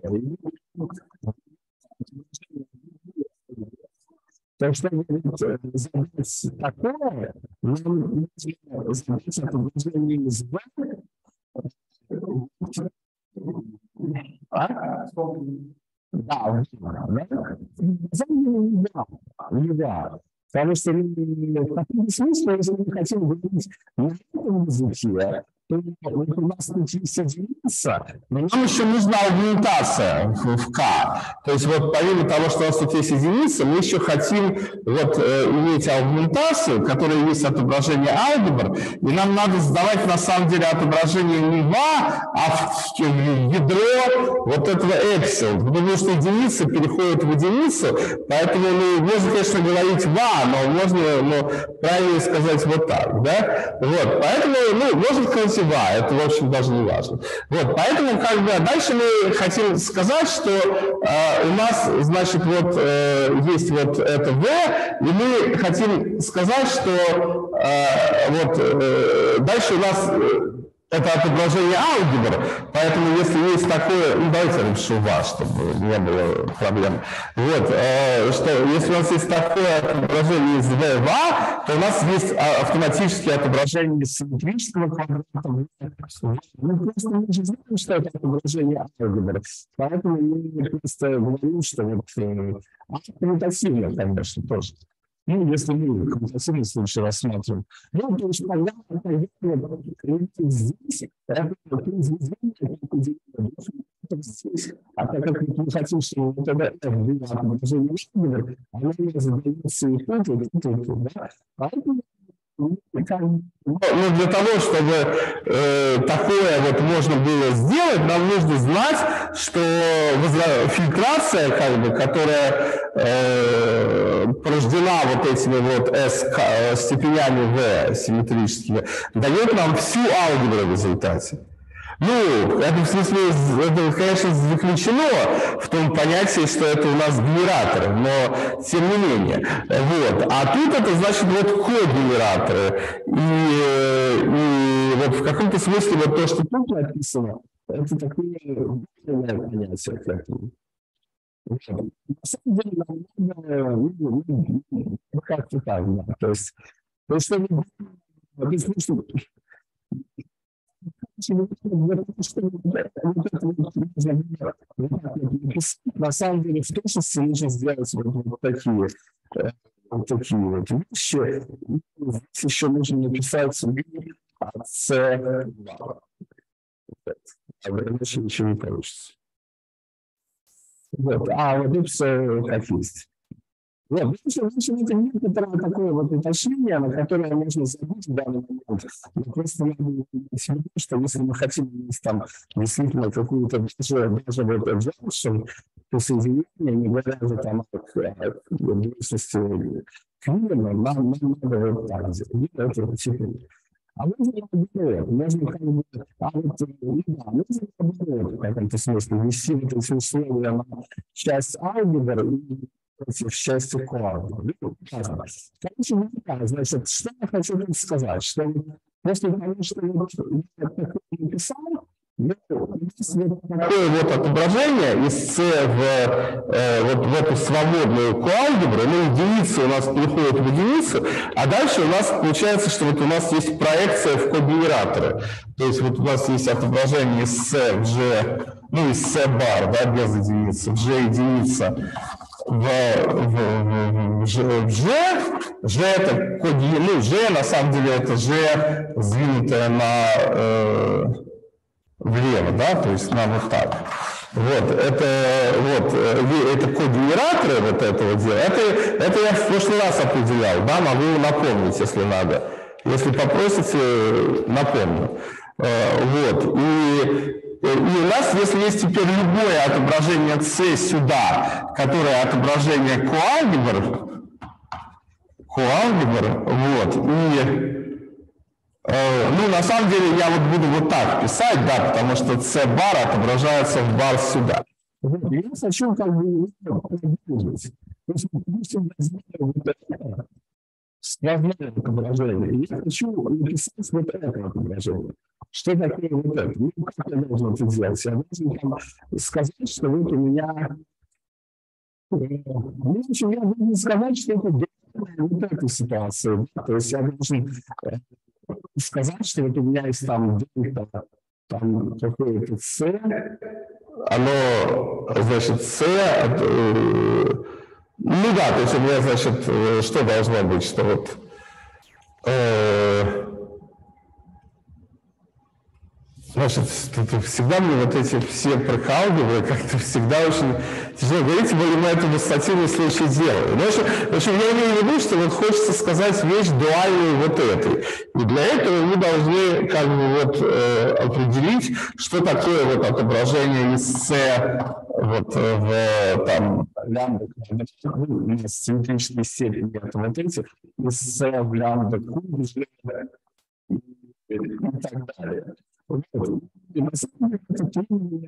так что задать такое, нам нужно задать отображение из B. А? Да, да. Не да. Потому что в таком смысле, если мы хотим говорить на этом языке, то у нас тут есть единица, но нам еще нужна аугментация в К. То есть вот помимо того, что у нас тут есть единица, мы еще хотим вот э, иметь аугментацию, которая есть отображение алгебр, и нам надо сдавать на самом деле отображение не в А, а в, в ядро вот этого эпсилон, потому что единица переходит в единицу, поэтому ну, можно, конечно, говорить в А, но можно ну, правильно сказать вот так, да? Вот, поэтому, ну, можно сказать А, это, в общем, даже не важно. Вот, поэтому, как бы, дальше мы хотим сказать, что э, у нас, значит, вот э, есть вот это V, и мы хотим сказать, что э, вот э, дальше у нас э, это отображение алгебр, поэтому если есть такое, ну давайте я напишу вас, чтобы не было проблем. Вот, э, что если у нас есть такое отображение из V в A, то у нас есть автоматические отображения симметрического квадрата. Мы просто не знаем, что это отображение алгебр, поэтому мы просто говорим, что вот коммутативно, конечно, тоже. Ну, если мы коммутативный случай рассматриваем. Ну, то есть, когда здесь, это произведение, а так как мы хотим, чтобы вот это было отображение алгебр, оно не задается и тут, и тут, и тут, да? Поэтому ну, для того, чтобы э, такое вот можно было сделать, нам нужно знать, что фильтрация, как бы, которая э, порождена вот этими вот S степенями V симметрическими, дает нам всю алгебру в результате. Ну, это в смысле, это, конечно, заключено в том понятии, что это у нас генераторы, но тем не менее. Вот. А тут это значит вот код-генераторы. И, и вот в каком-то смысле вот то, что тут написано, это такое понятие к этому. На самом деле, нам надо, ну, ну, как-то так, да. То есть, то есть, что, на самом деле, в точности нужно сделать вот, вот такие, вот такие вот вещи. Здесь еще нужно написать С. Иначе ничего не получится. Вот. А вот это все как есть. Нет, в общем, это некоторое такое вот уточнение, на которое можно забыть в данный момент. Но просто надо иметь в виду, что если мы хотим иметь там действительно какую-то даже, даже вот junction присоединение, не говоря же там о деятельности клиента, нам, нам надо вот так делать. Это типа. А можно наоборот, можно как бы, а вот, ну да, можно наоборот, в каком-то смысле, ввести вот эти условия на часть алгебры и против части координат. Короче, да, значит, что я хочу тут сказать, что после того, что я такое написал, есть вот такое вот отображение из С в, э, вот в эту свободную коалгебру, ну, единица у нас переходит в единицу, а дальше у нас получается, что вот у нас есть проекция в код-генераторы. То есть вот у нас есть отображение из С в G, ну, из С бар, да, без единицы, в G единица, в, в, в, в, G, в G, G это код, ну, G на самом деле это G, сдвинутое на... Э, влево, да, то есть нам вот так. Вот, это, вот, это код-генераторы вот этого дела. Это, это я в прошлый раз определял, да, могу напомнить, если надо. Если попросите, напомню. Вот, и, и у нас, если есть теперь любое отображение С сюда, которое отображение коалгебр, коалгебр, вот, и ну, на самом деле, я вот буду вот так писать, да, потому что С-бар отображается в бар сюда. Я хочу как бы продолжить. Допустим, сравнение отображения. Я хочу написать вот это отображение. Что такое вот это? Ну, как я должен это сделать? Я должен там сказать, что вот у меня... Ну, в общем, я должен сказать, что это вот эту ситуацию. То есть я должен... сказать, что вот у меня есть там дельта, там какое-то С, оно, значит, С, э, ну да, то есть у меня, значит, что должно быть, что вот, э, значит, всегда мне вот эти все прокалгивают, как-то всегда очень тяжело говорить, тем более мы это в стативном случае делаем. В общем, в общем, я имею в виду, что вот хочется сказать вещь дуальную вот этой. И для этого мы должны как бы вот э, определить, что такое вот отображение из С вот в там лямбда, у нас симметрические степени, это вот эти, из С в лямбда куб, и так далее. И на самом деле это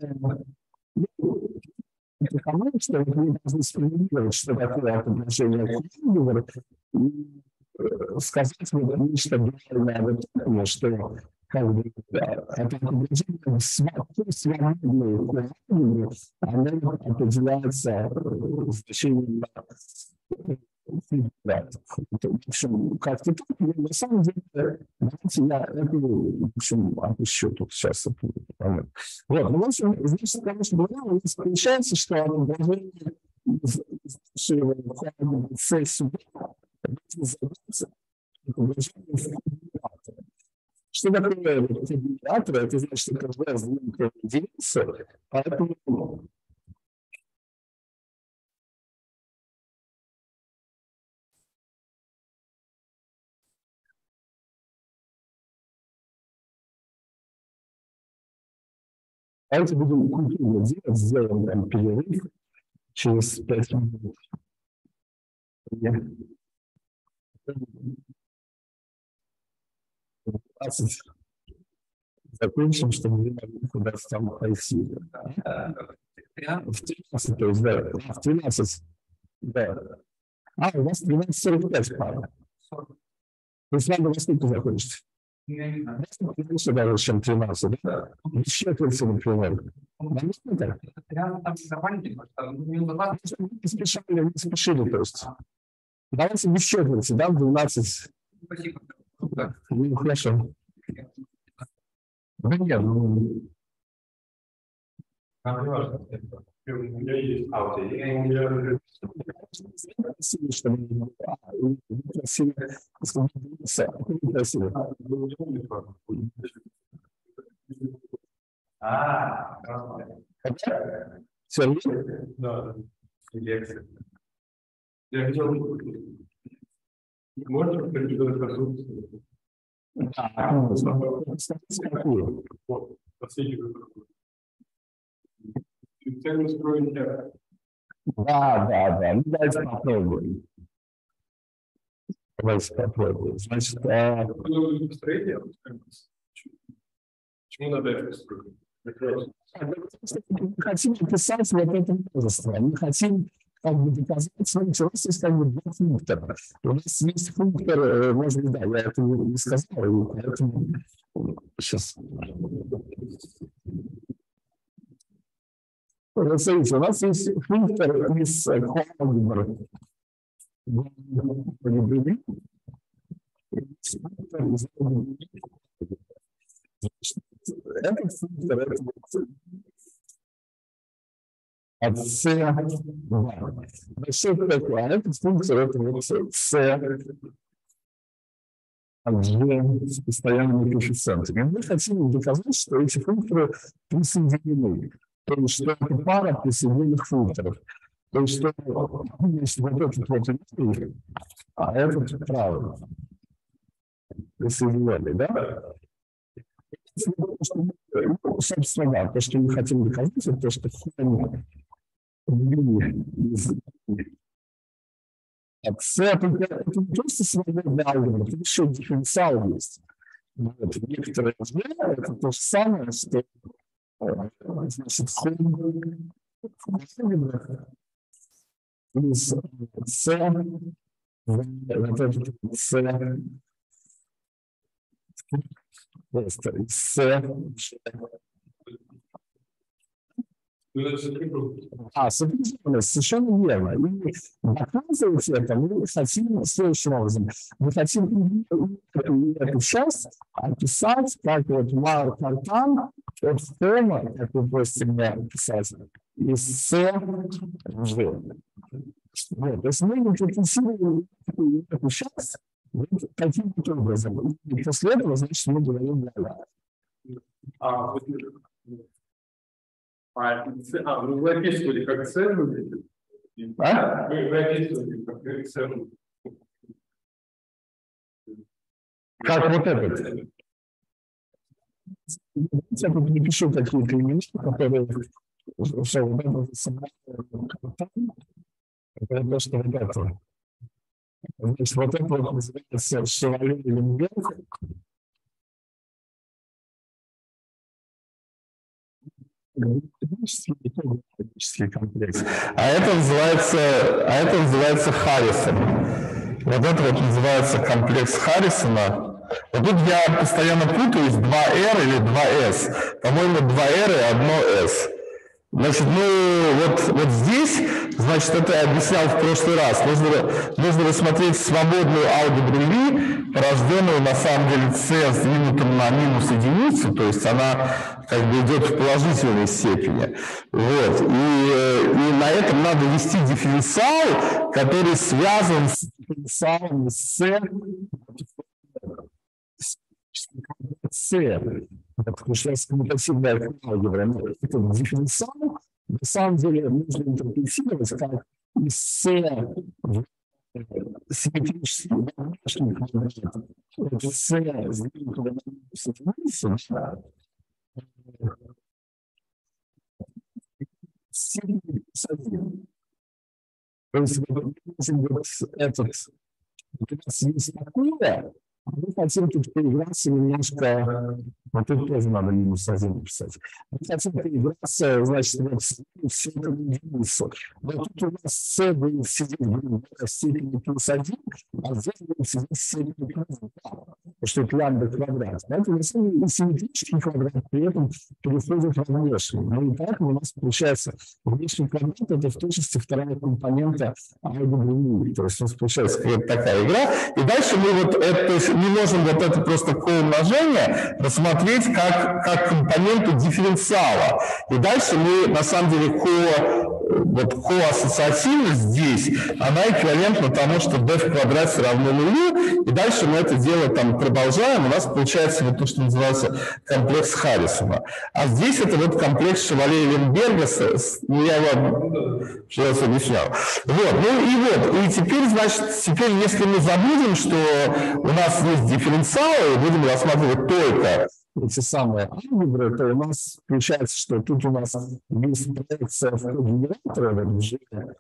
потому что мы должны сформулировать, что такое отображение куб, и сказать вот нечто дуальное об этом, что как бы это отображение свободной куб, оно определяется значением да. В общем, как-то так, но на самом деле, давайте я это, в общем, опущу тут сейчас. Вот, ну, в общем, значит, конечно, говоря, у нас получается, что отображение С сюда называется отображение в куб-генераторе. Что такое куб-генератор? Это значит, что это V сдвинутая единица, поэтому давайте будем культурно делать, сделаем там перерыв через пять минут. двадцать закончим, чтобы мы могли куда-то там пойти. В тринадцать, то есть, да, в тринадцать, да. А, у вас тринадцать сорок пять пара. То есть надо во сколько закончить? Больше даже, чем тринадцать, да? Еще тридцать, например. Не спешили, не спешили, то есть. Давайте еще тридцать, да, в двенадцать. Ну, хорошо. Да нет, ну... А, не важно. У меня есть. А, у тебя есть? У меня... Красиво, что мы... А, красиво. Красиво. А, все, да. Лекция. Я хотел... Можно придумать конструкцию? да, конечно. Вот, последний вопрос. Цель устроить я. Да, да, да. Ну, давайте попробуем. Давайте попробуем. Значит, а... Построение? Почему надо это строить? Мы хотим написать вот это множество. Мы хотим как бы доказать, что у нас есть как бы два функтора. У нас есть функтор, может быть, да, я это не сказал, и поэтому сейчас. Вот смотрите, у нас есть функтор из алгебры. Этот функтор, это от С, да. Что это такое? А этот функтор, это вот С от G с постоянными коэффициентами. Мы хотим доказать, что эти функторы присоединены. То есть, что это пара присоединенных функторов. То есть, что есть вот этот вот левый, а этот правый. Присоединенный, да? Собственно, да, то, что мы хотим доказать, это то, что это не просто свободная алгебра, это еще дифференциал есть. Вот. Некоторые взгляды, это то же самое, что значит, плюс С, вот это С, просто С, А, сопряженность, совершенно верно. И доказывать это мы хотим следующим образом. Мы хотим эту часть описать, как вот Мар Картан, от Фома, как вы просите меня описать, из С в Ж. Вот, то есть мы интерпретируем эту часть вот таким образом. И после этого, значит, мы говорим «да». А, А, а, вы описывали, как С выглядит? А? Вы, вы описывали, как С выглядит. Как вот этот. Я тут не пишу какие-то имена, которые все вот это собрали. Это то, что вот это. Значит, вот это вот называется шевале или вверх. Комплекс. А это называется, а это называется Харрисон. Вот это вот называется комплекс Харрисона. Вот тут я постоянно путаюсь, два эр или два эс. По-моему, два эр и одно эс. Значит, ну вот, вот здесь, значит, это я объяснял в прошлый раз. Нужно, нужно рассмотреть свободную алгебру Ли, порожденную на самом деле С сдвинутым на минус единицу, то есть она как бы идет в положительной степени. Вот. И, и на этом надо ввести дифференциал, который связан с дифференциалом С. С. Потому что есть коммутативная алгебра. Это дифференциал. На самом деле нужно интерпретировать как из С симметрический. С сдвинутого на минус единицу. То есть вот этот, у нас есть такое, Мы хотим тут поиграться немножко, вот тут тоже надо минус один написать. Мы хотим поиграться, значит, вот все это единицу. Но тут у нас c будет сидеть в степени плюс один, а здесь будет сидеть в степени плюс два, потому что это лямбда квадрат. Поэтому если мы симметрический квадрат, при этом переходит во внешний. Ну и поэтому у нас получается внешний квадрат — это в точности вторая компонента алгебры. То есть у нас получается вот такая игра. И дальше мы вот это, то есть не можем вот это просто ко-умножение рассмотреть как, как компоненту дифференциала. И дальше мы на самом деле ко, вот ко-ассоциативность здесь, она эквивалентна тому, что d в квадрате равно нулю. И дальше мы это дело там продолжаем. У нас получается вот то, что называется комплекс Харрисона. А здесь это вот комплекс Шевале-Ленберга, ну я вам сейчас объяснял. Вот, ну и вот, и теперь, значит, теперь если мы забудем, что у нас есть дифференциалы, и будем рассматривать только эти самые алгебры, то у нас получается, что тут у нас есть проекция в генератора, G,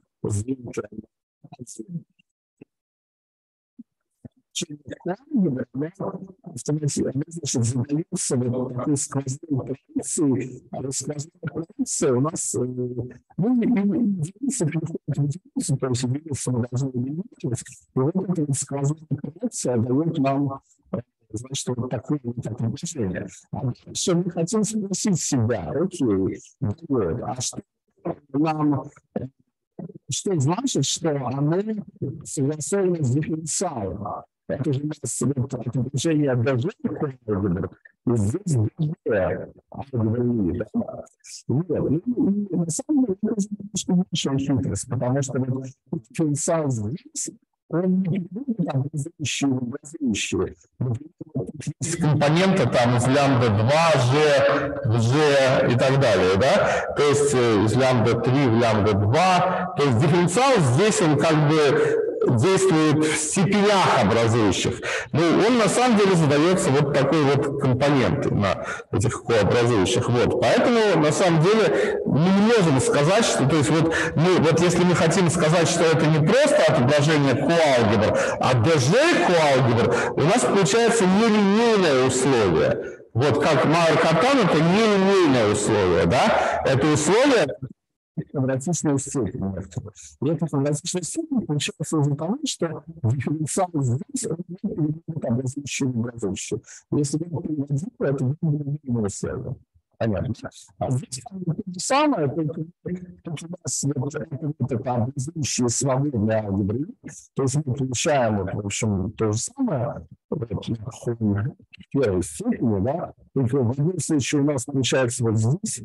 автоматически задаются вот такой сквозной проекции, а сквозная проекция у нас, ну, единица приходит в единицу, то есть единицу мы должны элиминировать, и вот эта вот сквозная проекция дает нам, значит, вот такое вот отношение. А дальше мы хотим спросить себя, окей, а что нам... Что значит, что оно согласовано с дифференциалом? Это же у нас отображение даже алгебр, и здесь две алгебры. Да? Вот. И на самом деле это очень большая хитрость, потому что вот дифференциал здесь, он не будет образующий, образующий. Есть компонента там из лямбда два, g, g и так далее, да? То есть из лямбда три в лямбда два. То есть дифференциал здесь, он как бы действует в степенях образующих. Ну, он на самом деле задается вот такой вот компонентой на этих кообразующих. Вот. Поэтому на самом деле мы не можем сказать, что, то есть вот, мы, вот если мы хотим сказать, что это не просто отображение коалгебр, а дж коалгебр, у нас получается нелинейное условие. Вот как Мауэр-Катан, это нелинейное условие, да? Это условие квадратичную степень. И эта квадратичная степень получается из-за того, что дифференциал здесь будет образующий и образующий. Если мы переводим, это будет минимум связано. Понятно. А здесь то же самое, только у нас вот это образующие свободные алгебры, то есть мы получаем, вот, в общем, то же самое, вот, в первой степени, да, только в одном случае у нас получается вот здесь,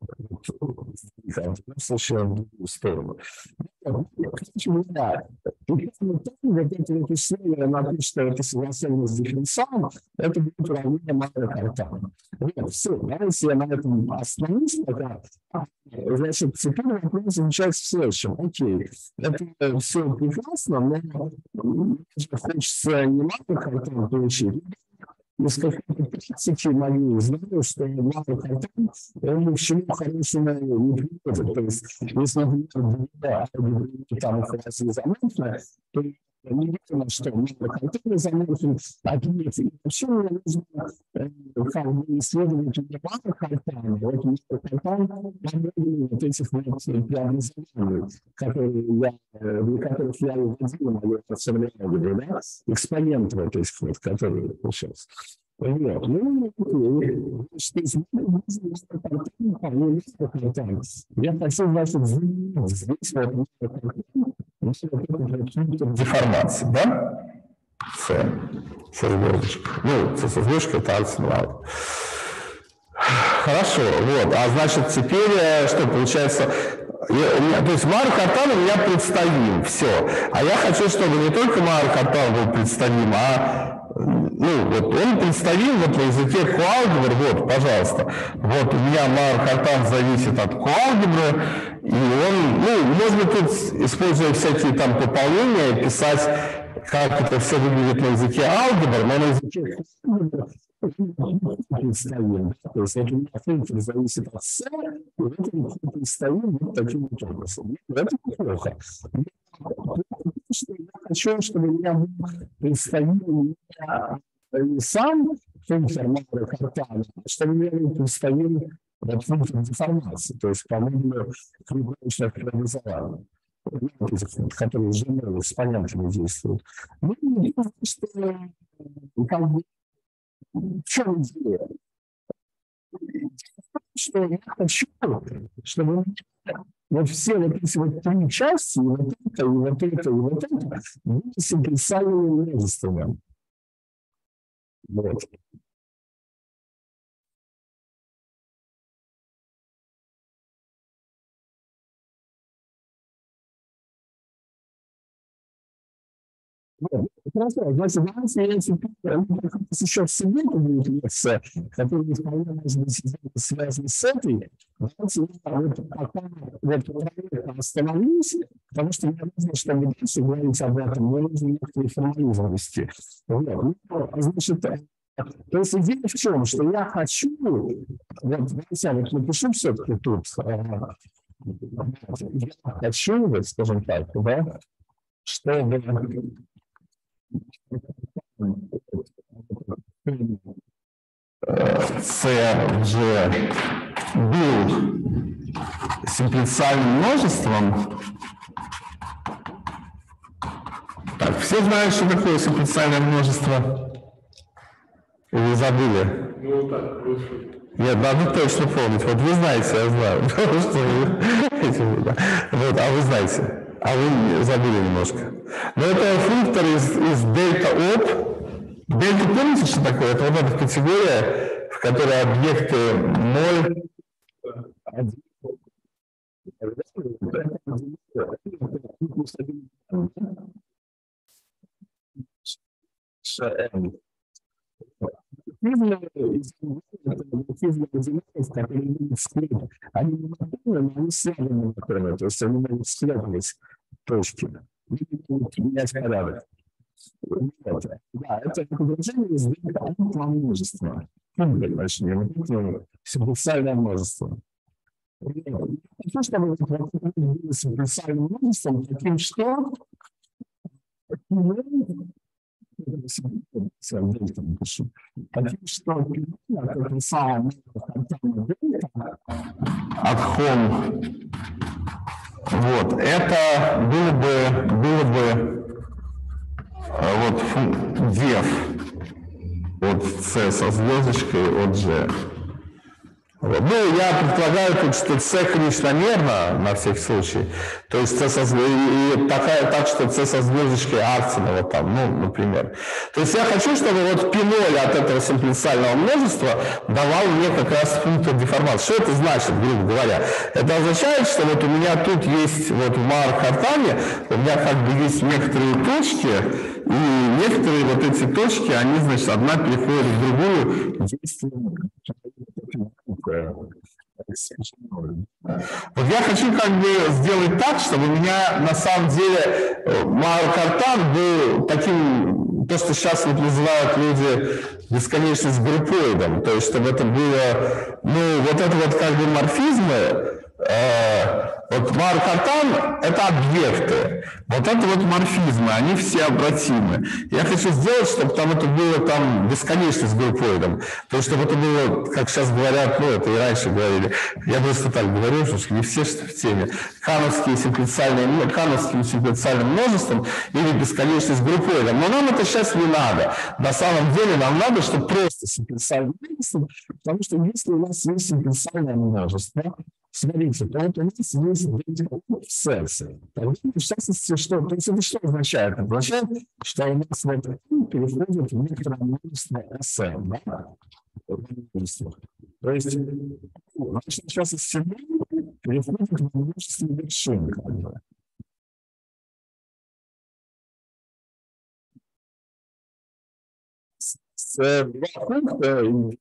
в случае в другую сторону. Да. Вот эти вот условия на то, что это согласовано с дифференциалом, это будет уравнение Мауэр-Катана. Вот, все, давайте я на этом остановлюсь пока. Значит, теперь вопрос заключается в следующем. Окей, это все прекрасно, но хочется не Мауэр-Катана получить. Из какой-то практики моей знаю, что Мауэр-Катан, он ни к чему хорошему не приводит. То есть, если, например, да, там информация заметная, то не видно, что Мауэр-Катан заметен, а нет. И вообще мне нужно как бы исследовать Мауэр-Катана, вот Мауэр-Катан, вот этих вот преобразований, которые я, в которых я вводил мое представление, да, экспоненты вот этих вот, которые получаются. Вот. Ну, что я хочу, значит, здесь вот деформации, да? С, со звездочкой. Ну, со звездочкой это альфа. Хорошо, вот. А значит, теперь что получается? Я, меня, то есть Мауэр-Катан у меня представим, все. А я хочу, чтобы не только Мауэр-Катан был представим, а ну, вот он представим вот на языке коалгебр, вот, пожалуйста. Вот у меня Мауэр-Катан зависит от коалгебры, и он, ну, можно тут, используя всякие там пополнения, писать, как это все выглядит на языке алгебр, но на языке представим. То есть это у меня функция зависит от C, и это представим вот таким вот образом. Это неплохо. Что я хочу, чтобы я представил не сам функцию Мара Картана, а чтобы я представил функцию деформации, то есть по модулю круговичных преобразований, которые с женой, с понятиями действуют. Ну, я думаю, что как бы, в чем идея? Что я хочу, чтобы вот все вот эти вот три части, вот это, и вот это, и вот это, были симпульсальными множествами. Вот. Хорошо, значит, давайте я еще в субботу будет лекция, которая вполне может быть связана с этой. Давайте я вот пока вот остановлюсь, потому что мне нужно, чтобы дальше говорить об этом, мне нужно некоторые формализм вести. Вот. Ну, значит, то есть идея в чем? Что я хочу, вот, я вот напишу все-таки тут, я хочу, вот, скажем так, да, чтобы С же был симплициальным множеством. Так, все знают, что такое симплициальное множество? Или забыли? Ну, так, лучше. Нет, надо точно помнить. Вот вы знаете, я знаю. Вот, а вы знаете. А вы забыли немножко. Но это функтор из, из дельта-оп. Дельта, помните, что такое? Это вот эта категория, в которой объекты ноль, один. Они не напомнят, но они связаны, например, то есть они могут связывать точки, менять порядок. Да, это выражение из дельта-оп множества. Точнее, симплициальное множество. То, что мы говорим с симплициальным множеством, таким, что таким, что это самое отхом. Вот, это было бы, было бы вот def от c со звездочкой от g. Вот. Ну, я предполагаю тут, что c конечномерно, на всякий случай. То есть c со, и такая, так, что c со звездочкой Арцина, вот там, ну, например. То есть я хочу, чтобы вот π ноль от этого симплициального множества давал мне как раз функтор деформации. Что это значит, грубо говоря? Это означает, что вот у меня тут есть, вот в Маар-Картане, у меня как бы есть некоторые точки, и некоторые вот эти точки, они, значит, одна переходит в другую. Вот я хочу как бы сделать так, чтобы у меня на самом деле Маар-Картан был таким, то, что сейчас вот называют люди бесконечность группоидом, то есть чтобы это было, ну, вот это вот как бы морфизмы, э, вот Маар-Картан — это объекты, вот это вот морфизмы, они все обратимы. Я хочу сделать, чтобы там это было там бесконечность группоидом, то есть чтобы это было, как сейчас говорят, ну, это и раньше говорили, я просто так говорю, потому что не все что в теме, кановские симплициальные, кановским симплициальным множеством или бесконечность группоидом, но нам это сейчас не надо. На самом деле нам надо, чтобы просто симплициальное множество, потому что если у нас есть симплициальное множество, смотрите, то вот у нас есть в сердце. В частности, что, то есть это что означает? Это означает, что у нас в этом переходит в некоторое множество эс эм, да? То есть наша сейчас из себя переходит в множество вершин. Как бы. С два пункта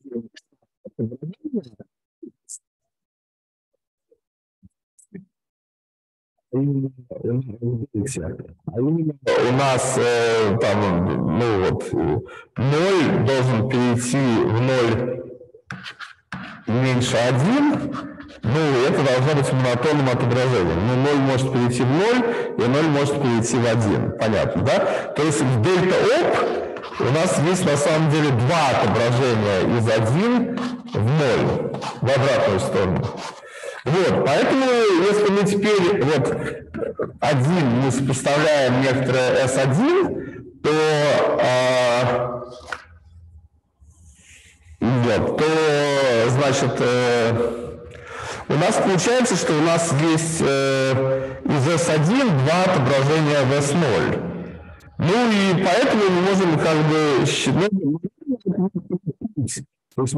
а именно у нас э, там, ну вот, ноль должен перейти в ноль меньше один, Ну, это должно быть монотонным отображением. Ну, ноль может перейти в ноль, и ноль может перейти в один. Понятно, да? То есть в дельта-оп у нас есть на самом деле два отображения из один в ноль, в обратную сторону. Вот, поэтому, если мы теперь вот один мы сопоставляем некоторое эс один, то, э, вот, то значит, э, у нас получается, что у нас есть э, из эс один два отображения в эс ноль. Ну и поэтому мы можем как бы считать, то есть мы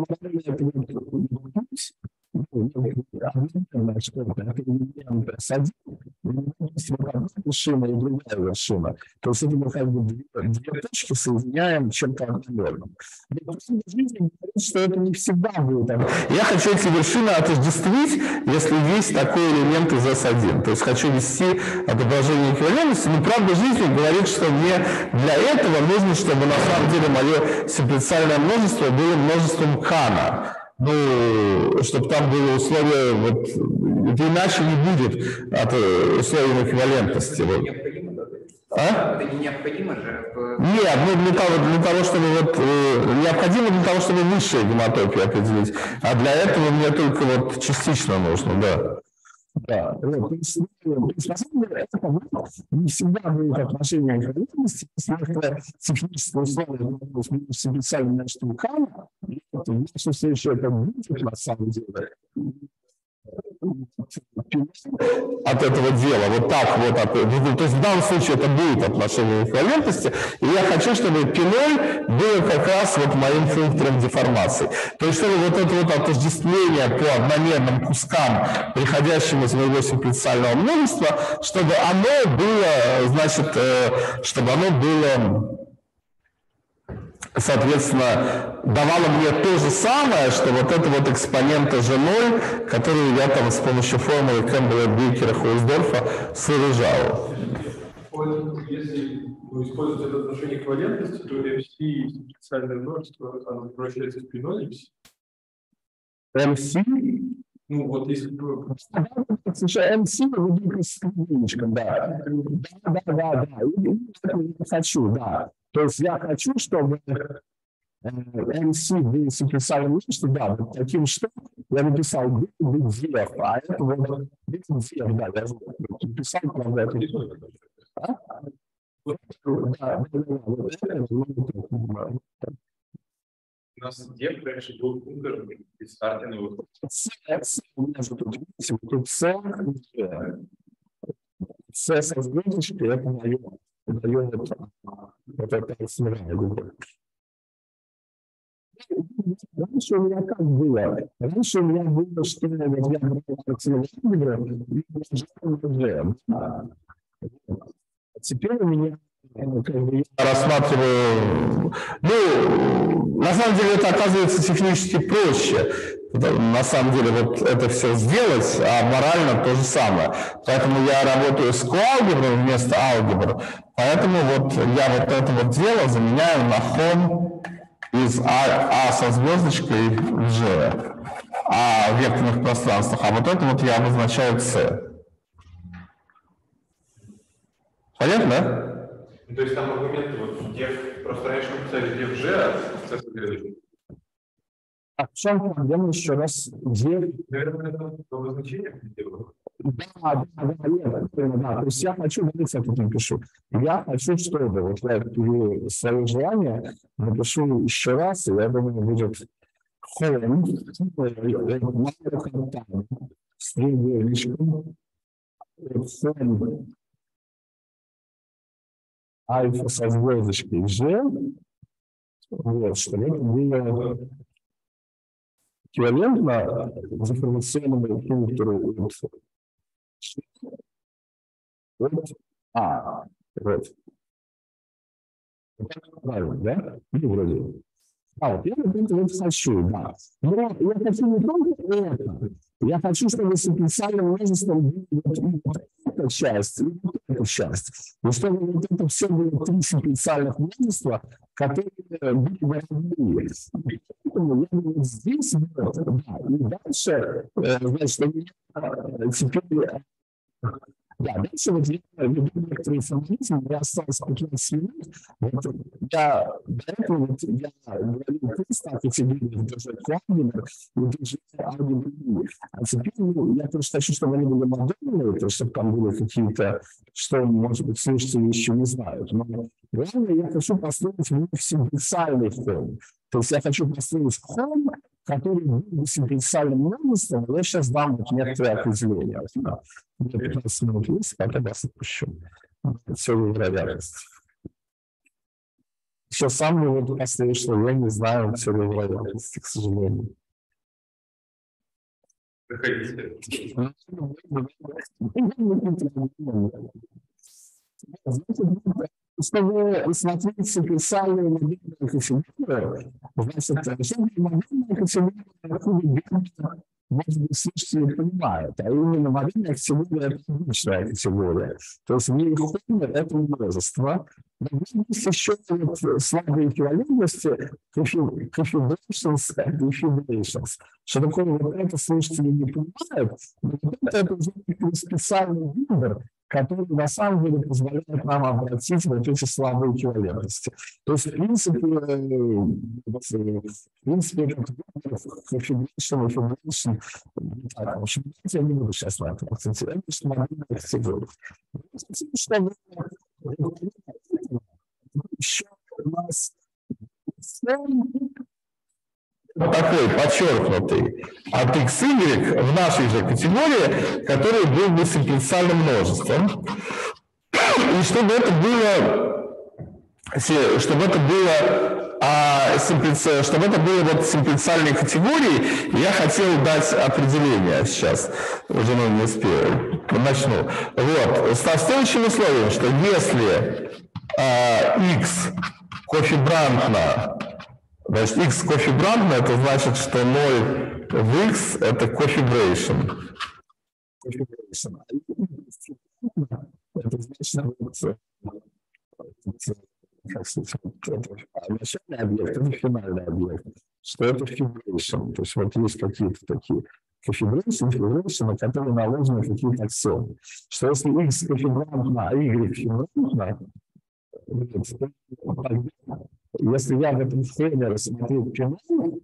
вершина и другая вершина. То есть это мы как бы две, две точки соединяем чем-то одномерным. В жизни говорит, что это не всегда будет. Я хочу эти вершины отождествить, если есть такой элемент из эс один. То есть хочу ввести отображение эквивалентности, но правда жизни говорит, что мне для этого нужно, чтобы на самом деле мое симплициальное множество было множеством Кана. Ну, чтобы там было условие, вот, это иначе не будет от условия эквивалентности. Вот. А? Это не необходимо же. Нет, ну для того, для того, чтобы вот э, необходимо для того, чтобы высшие гемотопии определить. А для этого мне только вот частично нужно, да. Да, то есть, на самом деле, это по-моему не всегда будет отношение к эквивалентности, если это техническое условие, симплициальное множество Кана, это что следующее это будет на самом деле. От этого дела, вот так вот, от, то есть в данном случае это будет отношение эквивалентности, и я хочу, чтобы пи было как раз вот моим функтором деформации. То есть, чтобы вот это вот отождествление по одномерным кускам, приходящим из моего симплициального множества, чтобы оно было, значит, чтобы оно было, соответственно, давало мне то же самое, что вот это вот экспонента джи ноль, которую я там с помощью формулы Кэмпбелла, Бейкера, Хойсдорфа сооружал. Если вы используете это отношение эквивалентности, то эф си специальное множество, оно превращается в пи ноль. эм си? Ну, вот если... Слушай, эм си выглядит с единичком, да. Да, да, да, да. Я хочу, да. То есть я хочу, чтобы эм си было симплициальным множеством, да, вот таким что я написал деф, а это вот деф, да, я написал, правда, это... А? Да, да, да, вот это... У нас деф раньше был функтор из стартинга. С, у меня же тут, видите, тут С, С со звездочкой, это мое, мое вот, вот это смирение. Раньше у меня как было? Раньше у меня было, что я брал акселератор и уже. А теперь у меня как бы, я рассматриваю, ну, на самом деле это оказывается технически проще. На самом деле вот это все сделать, а морально то же самое. Поэтому я работаю с коалгеброй вместо алгебры. Поэтому вот я вот это вот дело заменяю на хом из А, а со звездочкой в G, а в векторных пространствах. А вот это вот я обозначаю С. Понятно, да? Ну, то есть там аргументы, вот деф, просто раньше мы писали деф G, а С создали. А в чем проблема еще раз? Где... Наверное, это обозначение? Да, да, да, нет, да. То есть я хочу, смотрите, я тут напишу. Я хочу, чтобы, вот я свое желание напишу еще раз, и я думаю, будет хом, с треугольничком, хом, альфа со звездочкой G, вот, чтобы это было эквивалентно деформационному функтору от, от А. Вот. Правильно, да? Ну, вроде. А, вот я вот это хочу, да. Но я хочу не только это. Я хочу, чтобы симплициальным множеством была вот эта часть, и вот эта часть. И чтобы вот это все было три симплициальных множества, которые были равны. поэтому я вот здесь, вот, да, и дальше, э, значит, у меня теперь... Да, дальше вот я веду некоторые формализмы, я осталось пятнадцать минут. Вот я до этого вот я говорил просто о категориях даже Клавина и даже алгебры. А теперь ну, я просто хочу, чтобы они были модельные, то есть чтобы там были какие-то, что, может быть, слушатели еще не знают. Но главное, я хочу построить в них симплекциальный форм. То есть я хочу построить форм, который будет симплекциальным множеством, но я сейчас дам вот некоторые определения. Мне пятнадцать минут есть, я тогда запущу. Все вероятность. Еще сам не буду поставить, что я не знаю все вероятности, к сожалению. Заходите. Чтобы смотреть симплекциальные модельные категории, значит, чтобы модельная категория, может быть, слушатели понимают, а именно модельная категория – это обычная категория. То есть в ней формы – это множество. Но есть еще вот слабые эквивалентности, configurations and configurations. Что такое вот это слушатели не понимают, но это, это уже специальный выбор, который на самом деле позволяет нам обратить вот эти слабые эквивалентности. То есть, в принципе, в принципе, этот configuration, configuration, так, в общем, я не буду сейчас на этом акцентировать, потому что модельная категория. Что еще у нас такой подчеркнутый от икс игрек в нашей же категории, который был бы симплекциальным множеством. И чтобы это было, чтобы это было, а, симплици, чтобы это было вот симплекциальной категорией, я хотел дать определение сейчас, уже не успею, начну. Вот, с следующим условием, что если а, x кофибрантно, значит, x кофибрантно, это значит, что ноль в x это coffibration. Coffibration. Это значит, начальный объект, это финальный объект, что это fibration. То есть вот есть какие-то такие coffibration, fibration, которые наложены какие-то аксиомы. Что если x кофибрантно, а y фибрантно, если я в этом схеме рассмотрю пинал,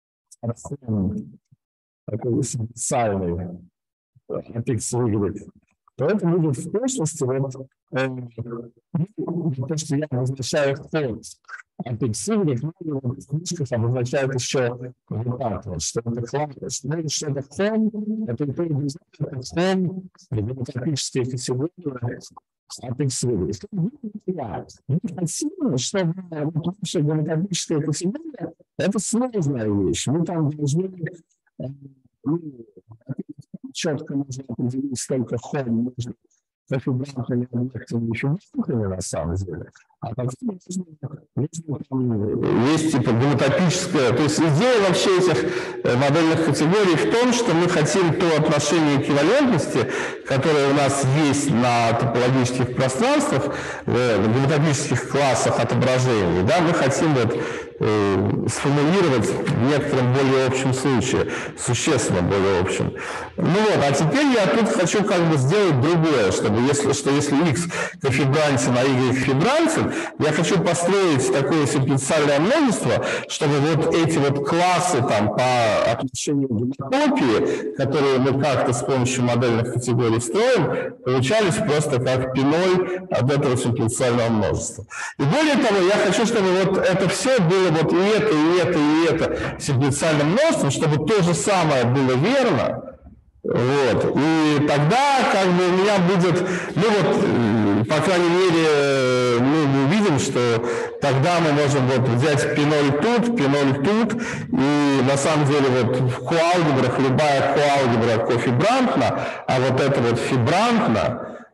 такой специальный от x, y, то это будет в точности вот, э, то, что я обозначаю ход от x, y, ну, в книжках обозначает еще вот так вот, что это класс, ну, что это хон, это и то, и другое, это хон, демократические категории, от x, y. Мы хотим, чтобы наша демократическая категория – это сложная вещь. Мы там должны ну, четко нужно определить, сколько хон нужно кофибрантными объектами еще не на самом деле. А потом нужно, нужно есть типа гемотопическая, то есть идея вообще этих модельных категорий в том, что мы хотим то отношение эквивалентности, которое у нас есть на топологических пространствах, в гемотопических классах отображений, да, мы хотим вот э, сформулировать в некотором более общем случае, существенно более общем. Ну вот, а теперь я тут хочу как бы сделать другое, чтобы если, что если x кофибрантен, а y фибрантен, я хочу построить такое симплекциальное множество, чтобы вот эти вот классы там по отношению к гемотопии, которые мы как-то с помощью модельных категорий строим, получались просто как пи ноль от этого симплекциального множества. И более того, я хочу, чтобы вот это все было вот и это, и это, и это симплекциальным множеством, чтобы то же самое было верно. Вот. И тогда как бы у меня будет, ну вот, по крайней мере, мы увидим, что тогда мы можем вот взять пи ноль тут, пи ноль тут, и на самом деле вот в коалгебрах любая коалгебра кофибрантна, а вот это вот фибрантна,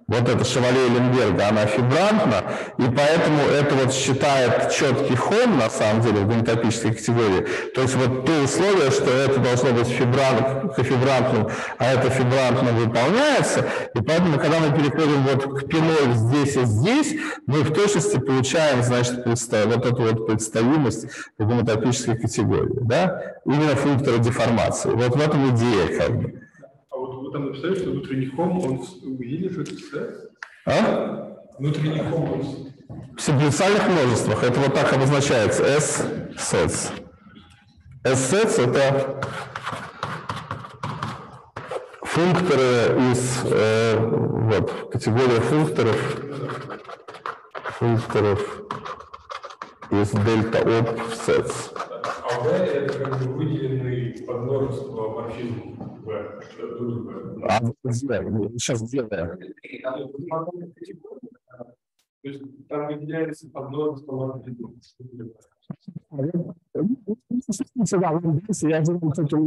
вот эта Шевалье Ленберга, она фибрантна, и поэтому это вот считает четкий хон, на самом деле, в гонотопической категории. То есть вот то условие, что это должно быть фибран, кофибрантным, а это фибрантным выполняется, и поэтому, когда мы переходим вот к пиноль здесь и здесь, мы в точности получаем, значит, вот эту вот представимость в гонотопической категории, да, именно функтора деформации. Вот в этом идея, как бы. А вот вы там написали, что внутренний хом, он увидели, что это сет? А? Внутренний хом, он... В симплициальных множествах это вот так обозначается S-sets. S-sets это функторы из э, вот, категория функторов функторов из дельта оп sets. А V это как бы выделенный подмножество морфизмов. А сейчас сделаем. То есть там выделяется подмножество морфизмов. Я думаю, что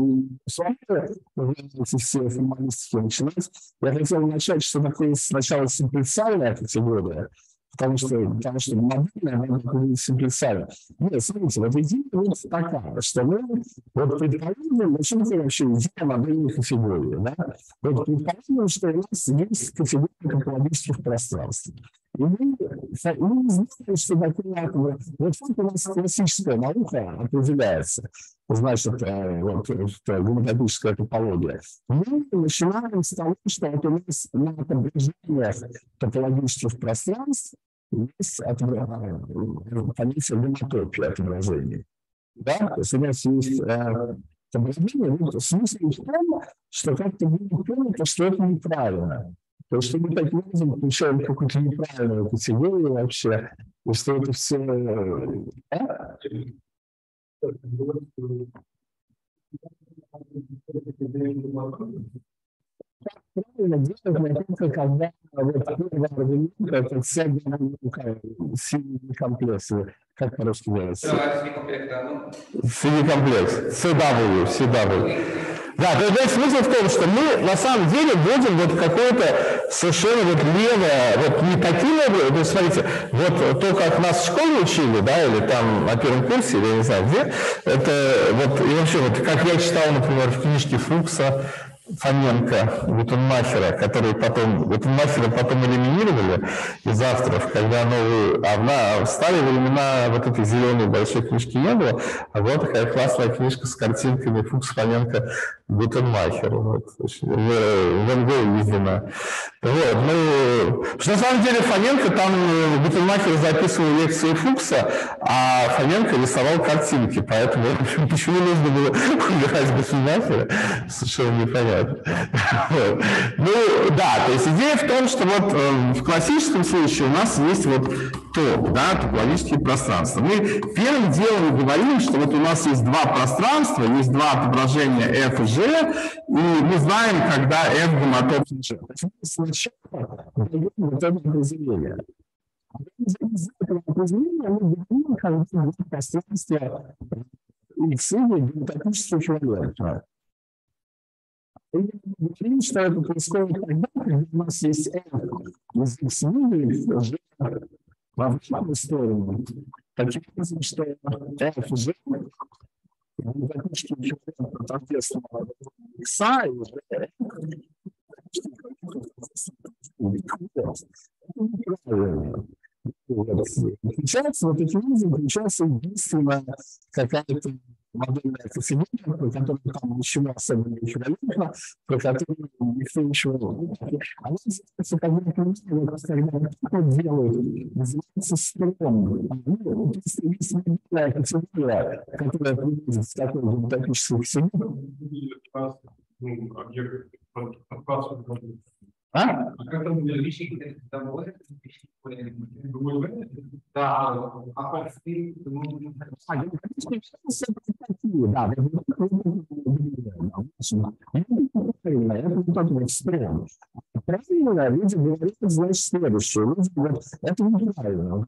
у все формалистики начинать. Я хотел начать, что такое сначала симплициальная категория, потому что, потому что модельная, она будет симплициальна. Нет, смотрите, вот идея вот такая, что мы, вот предположим, ну, что такое вообще идея модельной категории, да? Вот предположим, что у нас есть категория топологических пространств. И мы, мы не знаем, что такое, вот как у нас классическая наука определяется, значит, вот, геометрическая топология. Мы начинаем с того, что вот у нас на отображениях топологических пространств есть понятие геометропии отображений. Да? То есть у нас есть э, отображение, ну, смысл в том, что как-то будет понято, что это неправильно. То есть, что мы таким образом включаем какую-то неправильную категорию вообще, и что это все... Да? Правильно делать, только когда вот первый аргумент, это вся синий комплекс, как по-русски делается? Синий комплекс, си дабл ю, си дабл ю. Да, то есть смысл в том, что мы на самом деле вводим вот какое-то совершенно вот левое, вот не таким образом, то есть смотрите, вот то, как нас в школе учили, да, или там на первом курсе, или я не знаю где, это вот, и вообще, вот как я читал, например, в книжке Фукса, Фоменко, Гутенмахера, который потом, Гутенмахера потом элиминировали из авторов, когда новые, а в старые времена вот этой зеленой большой книжки не было, а вот такая классная книжка с картинками Фукс, Фоменко, Гутенмахер, вот, в Ван Гогh издана. Вот, ну, что на самом деле Фоменко, там Гутенмахер записывал лекции Фукса, а Фоменко рисовал картинки, поэтому почему нужно было убирать Гутенмахера, совершенно непонятно. Ну, да, то есть идея в том, что вот э, в классическом случае у нас есть вот топ, да, топологические пространства. Мы первым делом говорим, что вот у нас есть два пространства, есть два отображения F и G, и мы знаем, когда F гомотопен G. Сначала даем вот это определение. Из этого определения мы говорим, когда в пространстве X гомотопически эквивалентно. И мы говорим, что это происходит тогда, когда у нас есть F из X и G в обратную сторону. Таким образом, что F и G гомотопически эквивалентно соответственно X и G. Неправильно. Получается, вот таким образом получается единственная какая-то модельная категория, про которую там ничего особо не эквивалентно, про которую никто ничего не знает. Она называется, как бы, когда такое делают, называется стром. Ну, если есть модельная категория, которая приводит в такой геометрический категорию. А? А как там вещи, там вот это да, а простые, да, правильно, это вот так вот стром. Правильно, люди говорят, значит, следующее. Люди говорят, это неправильно,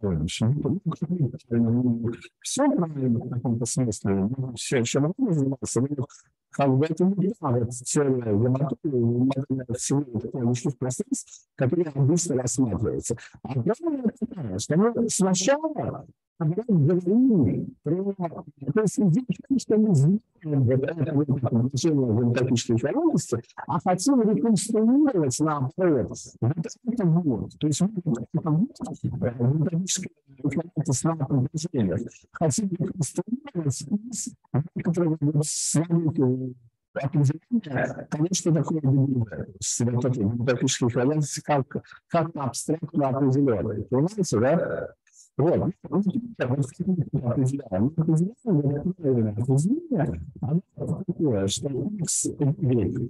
все правильно в каком-то смысле. Все, чем мы занимаемся, как бы это не та вот теория геометрии, всего логических пространств, которые обычно рассматриваются. А главное, это, что мы сначала говорим про... То есть здесь, что мы знаем вот это вот отношение геометрической реальности, а хотим реконструировать наоборот. Вот это вот. То есть мы геометрическая реальность на предложениях хотим реконструировать из некоторых славных определения, конечно, такое геометрическая реальность как как-то абстрактно определенная. Понимаете, да? Вот, определяем. Определяем, определение, оно такое, что X, Y.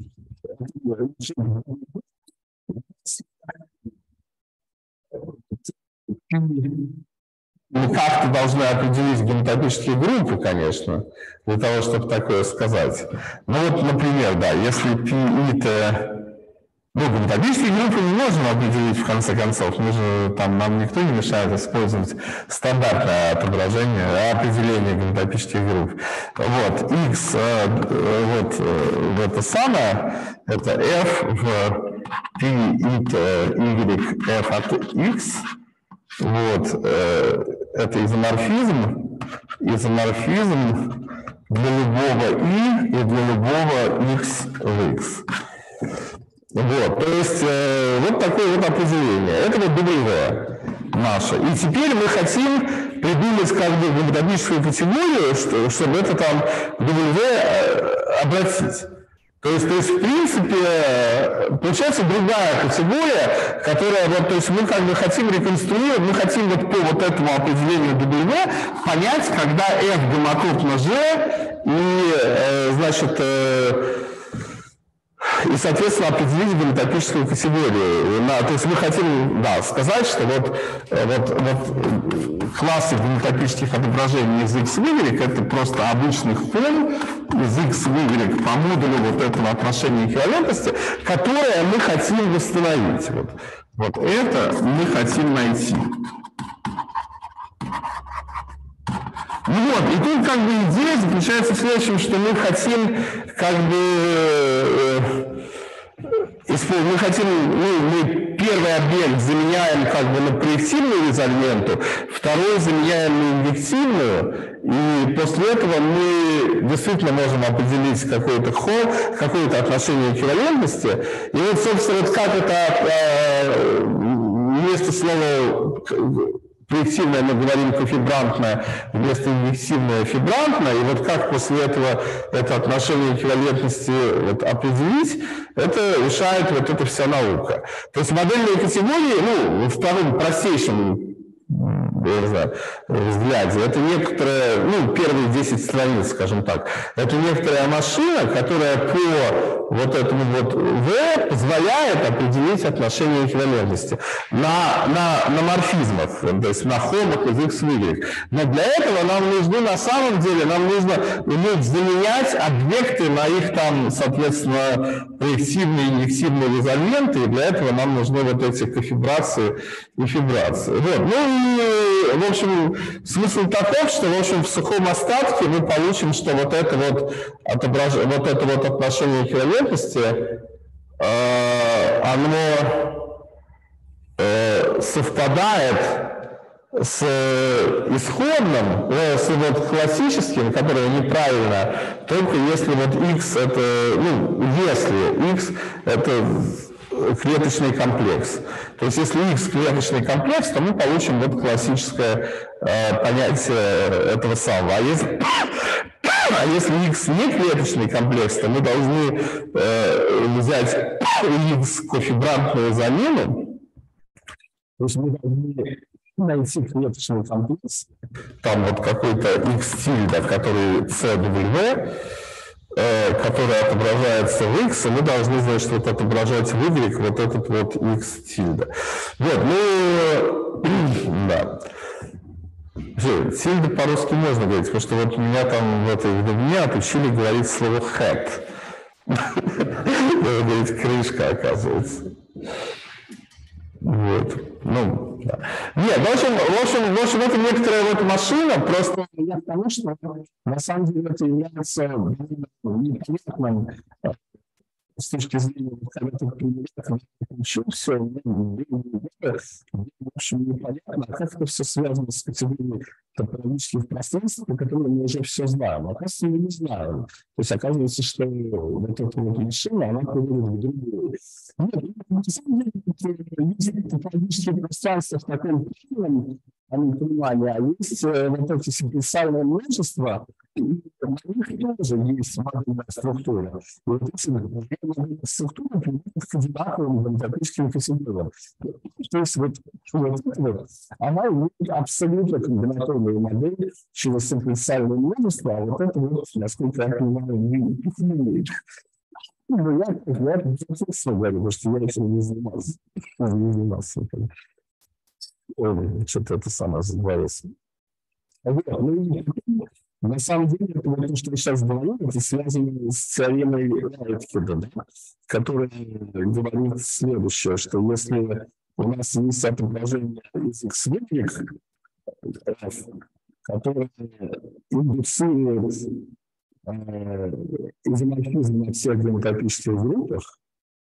Мы как-то должны определить геометрические группы, конечно, для того, чтобы такое сказать. Ну вот, например, да, если π это... Ну, геометрические группы не можем определить в конце концов. Мы же, там, нам никто не мешает использовать стандартное отображение, определение геометрических групп. Вот, x, вот, это самое, это f в π, y, f от x. Вот, это изоморфизм, изоморфизм для любого i и для любого x в x. Вот, то есть э, вот такое вот определение. Это вот W наше. И теперь мы хотим придумать как бы геометрическую категорию, что, чтобы это там W обратить. То есть, то есть, в принципе, получается другая категория, которая, вот, то есть мы как бы хотим реконструировать, мы хотим вот по вот этому определению W понять, когда F гомокрупно G, и, э, значит, э, и, соответственно, определить геометрическую категорию. На, то есть мы хотим, да, сказать, что вот, вот, вот классы геометрических отображений из x в y — это просто обычный форм из x в y по модулю вот этого отношения эквивалентности, которое мы хотим восстановить. Вот, вот это мы хотим найти. Ну вот, и тут как бы идея заключается в следующем, что мы хотим как бы э, мы хотим, ну, мы первый объект заменяем как бы на проективную резольвенту, второй заменяем на инъективную, и после этого мы действительно можем определить какой-то ход, какое-то отношение эквивалентности. И вот, собственно, вот как это э, вместо слова проективное мы говорим кофибрантное, вместо инъективное фибрантное, и вот как после этого это отношение эквивалентности вот определить, это решает вот эта вся наука. То есть модельные категории, ну, в втором простейшем, я не знаю, взгляде, это некоторая, ну, первые десять страниц, скажем так, это некоторая машина, которая по вот этому вот V позволяет определить отношение эквивалентности на, на, на морфизмах, то есть на хомах из x в y. Но для этого нам нужно, на самом деле, нам нужно уметь заменять объекты на их там, соответственно, проективные и инъективные резольвенты, и для этого нам нужны вот эти кофибрации и фибрации. Вот. Ну и, в общем, смысл таков, что, в общем, в сухом остатке мы получим, что вот это вот, отображ... вот, это вот отношение эквивалентности, э, оно э, совпадает с исходным, э, с вот классическим, которое неправильно, только если вот x это, ну, если x это клеточный комплекс. То есть если x клеточный комплекс, то мы получим вот классическое э, понятие этого самого. А если, а если x не клеточный комплекс, то мы должны э, взять x кофибрантную замену. То есть мы должны найти клеточный комплекс. Там вот какой-то x тильда, который си дабл ю, который отображается в x, и мы должны, значит, вот отображать в y вот этот вот x тильда. Вот, ну, да. Тильда по-русски можно говорить, потому что вот меня там в этой меня отучили говорить слово hat. Надо говорить крышка, оказывается. Вот. Ну, Нет, в общем, в общем, в общем, это некоторая вот машина, просто Я к тому, что на самом деле это является непонятным с точки зрения, когда ты получил все, в общем, непонятно, а как это все связано с категорией топологических пространств, по которым мы уже все знаем. Оказывается, мы не знаем. То есть оказывается, что вот эта вот машина, она приводит к другому. Нет, на самом деле, есть топологические пространства в таком полном понимании, а есть вот эти симплексальные множества, и на них тоже есть модульная структура. И вот эти модульные структуры приводят к одинаковым геометрическим категориям. То есть вот, вот это вот, она имеет абсолютно комбинаторную модель через симплексальное множество, а вот это вот, насколько я понимаю, не имеет. Ну, я, я, я собственно говорю, потому что я этим не занимался. Не занимался. Ой, что-то это самое задворился. Вот, ну, на самом деле, это вот то, что я сейчас говорю, это связано с теоремой Райткеда, да, которая говорит следующее, что если у нас есть отображение из X-Y, которое индуцирует э, изоморфизм на всех геометрических группах.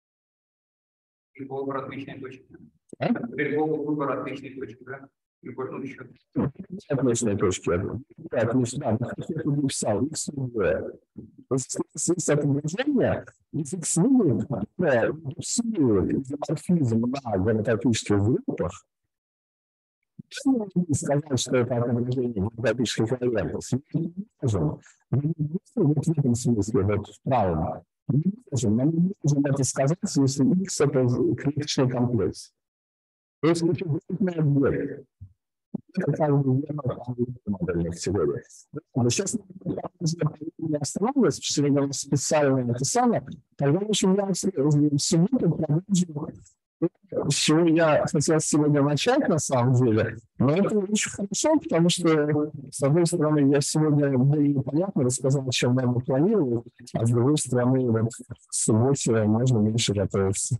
Любой выбор отличной точки. А? Любой выбор отличной точки, да? Любой ну, еще. Отличные точки. Отлично, да, как я тут написал, X и Y. То есть есть отображение из X-Y, которое индуцирует изоморфизм на геометрических группах. Мы не можем сказать, что это отображение геометрических вариантов. Мы не можем. Мы не можем вот в этом смысле, вот в правом. Мы не можем, мы не можем это сказать, если X – это клеточный комплекс. То есть это конкретный объект. Это как бы модельных теорий. Но сейчас не остановилась, что я специально это самое, тогда очень я сегодня продолжу, с чего я хотел сегодня начать на самом деле. Но это очень хорошо, потому что, с одной стороны, я сегодня более непонятно рассказал, чем я планировал, а с другой стороны, вот, в субботе можно меньше готовиться.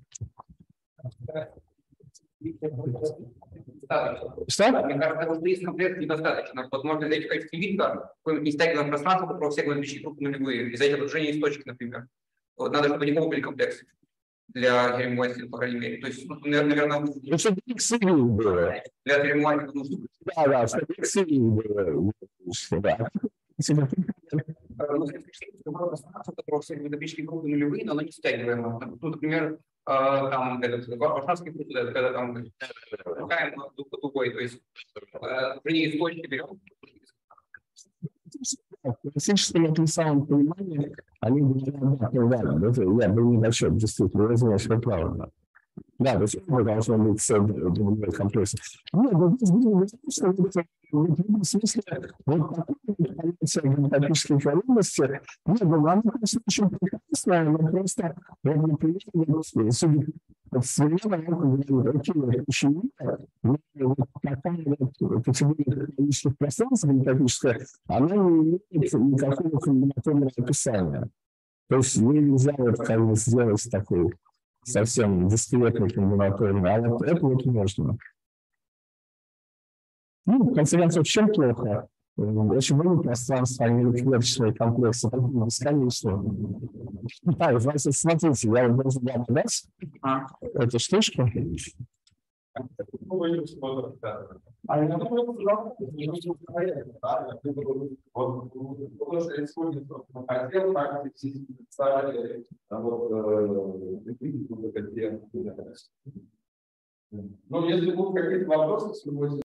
Что? Мне кажется, что есть комплект недостаточно. Вот можно взять в качестве вида какое-нибудь нестабильное пространство, которое все геометрические группы нулевые, и взять отображение из точек, например. Вот надо, чтобы они оба были комплексы для теоремы, по крайней мере. То есть, наверное, ну, чтобы X и Y было. для теоремы нужно. Да, да, чтобы X и Y было. Да. Которого все геометрические группы нулевые, но оно не стягиваемо. Ну, например, там варшавский путь, когда там рукаем тупой, то есть при ней из точки берем. В классическом отрицательном понимании они говорят, да, да, я был небольшой, действительно, извиняюсь, вы правильно. Да, то есть мы должны быть другой комплекс. Нет, но здесь будет что в этом смысле вот такое понятие геометрической колонности, нет, ну, оно, конечно, очень прекрасное, но просто, например, судя по современному, я говорю, окей, почему вот такая вот категория экономических пространств геометрическая, она не имеет никакого комбинаторного описания. То есть нельзя вот как бы сделать такой совсем дискретный комбинаторный, а вот это вот можно. Ну, в конце концов, чем плохо? Очень много пространства, они клеточные комплексы, поэтому бесконечно. Да, значит, смотрите, я вам должен вам дать эту штучку. А я думаю, не нужно проверять, да, вот, тоже используется, хотел так, специально, вот, ну, если будут какие-то вопросы,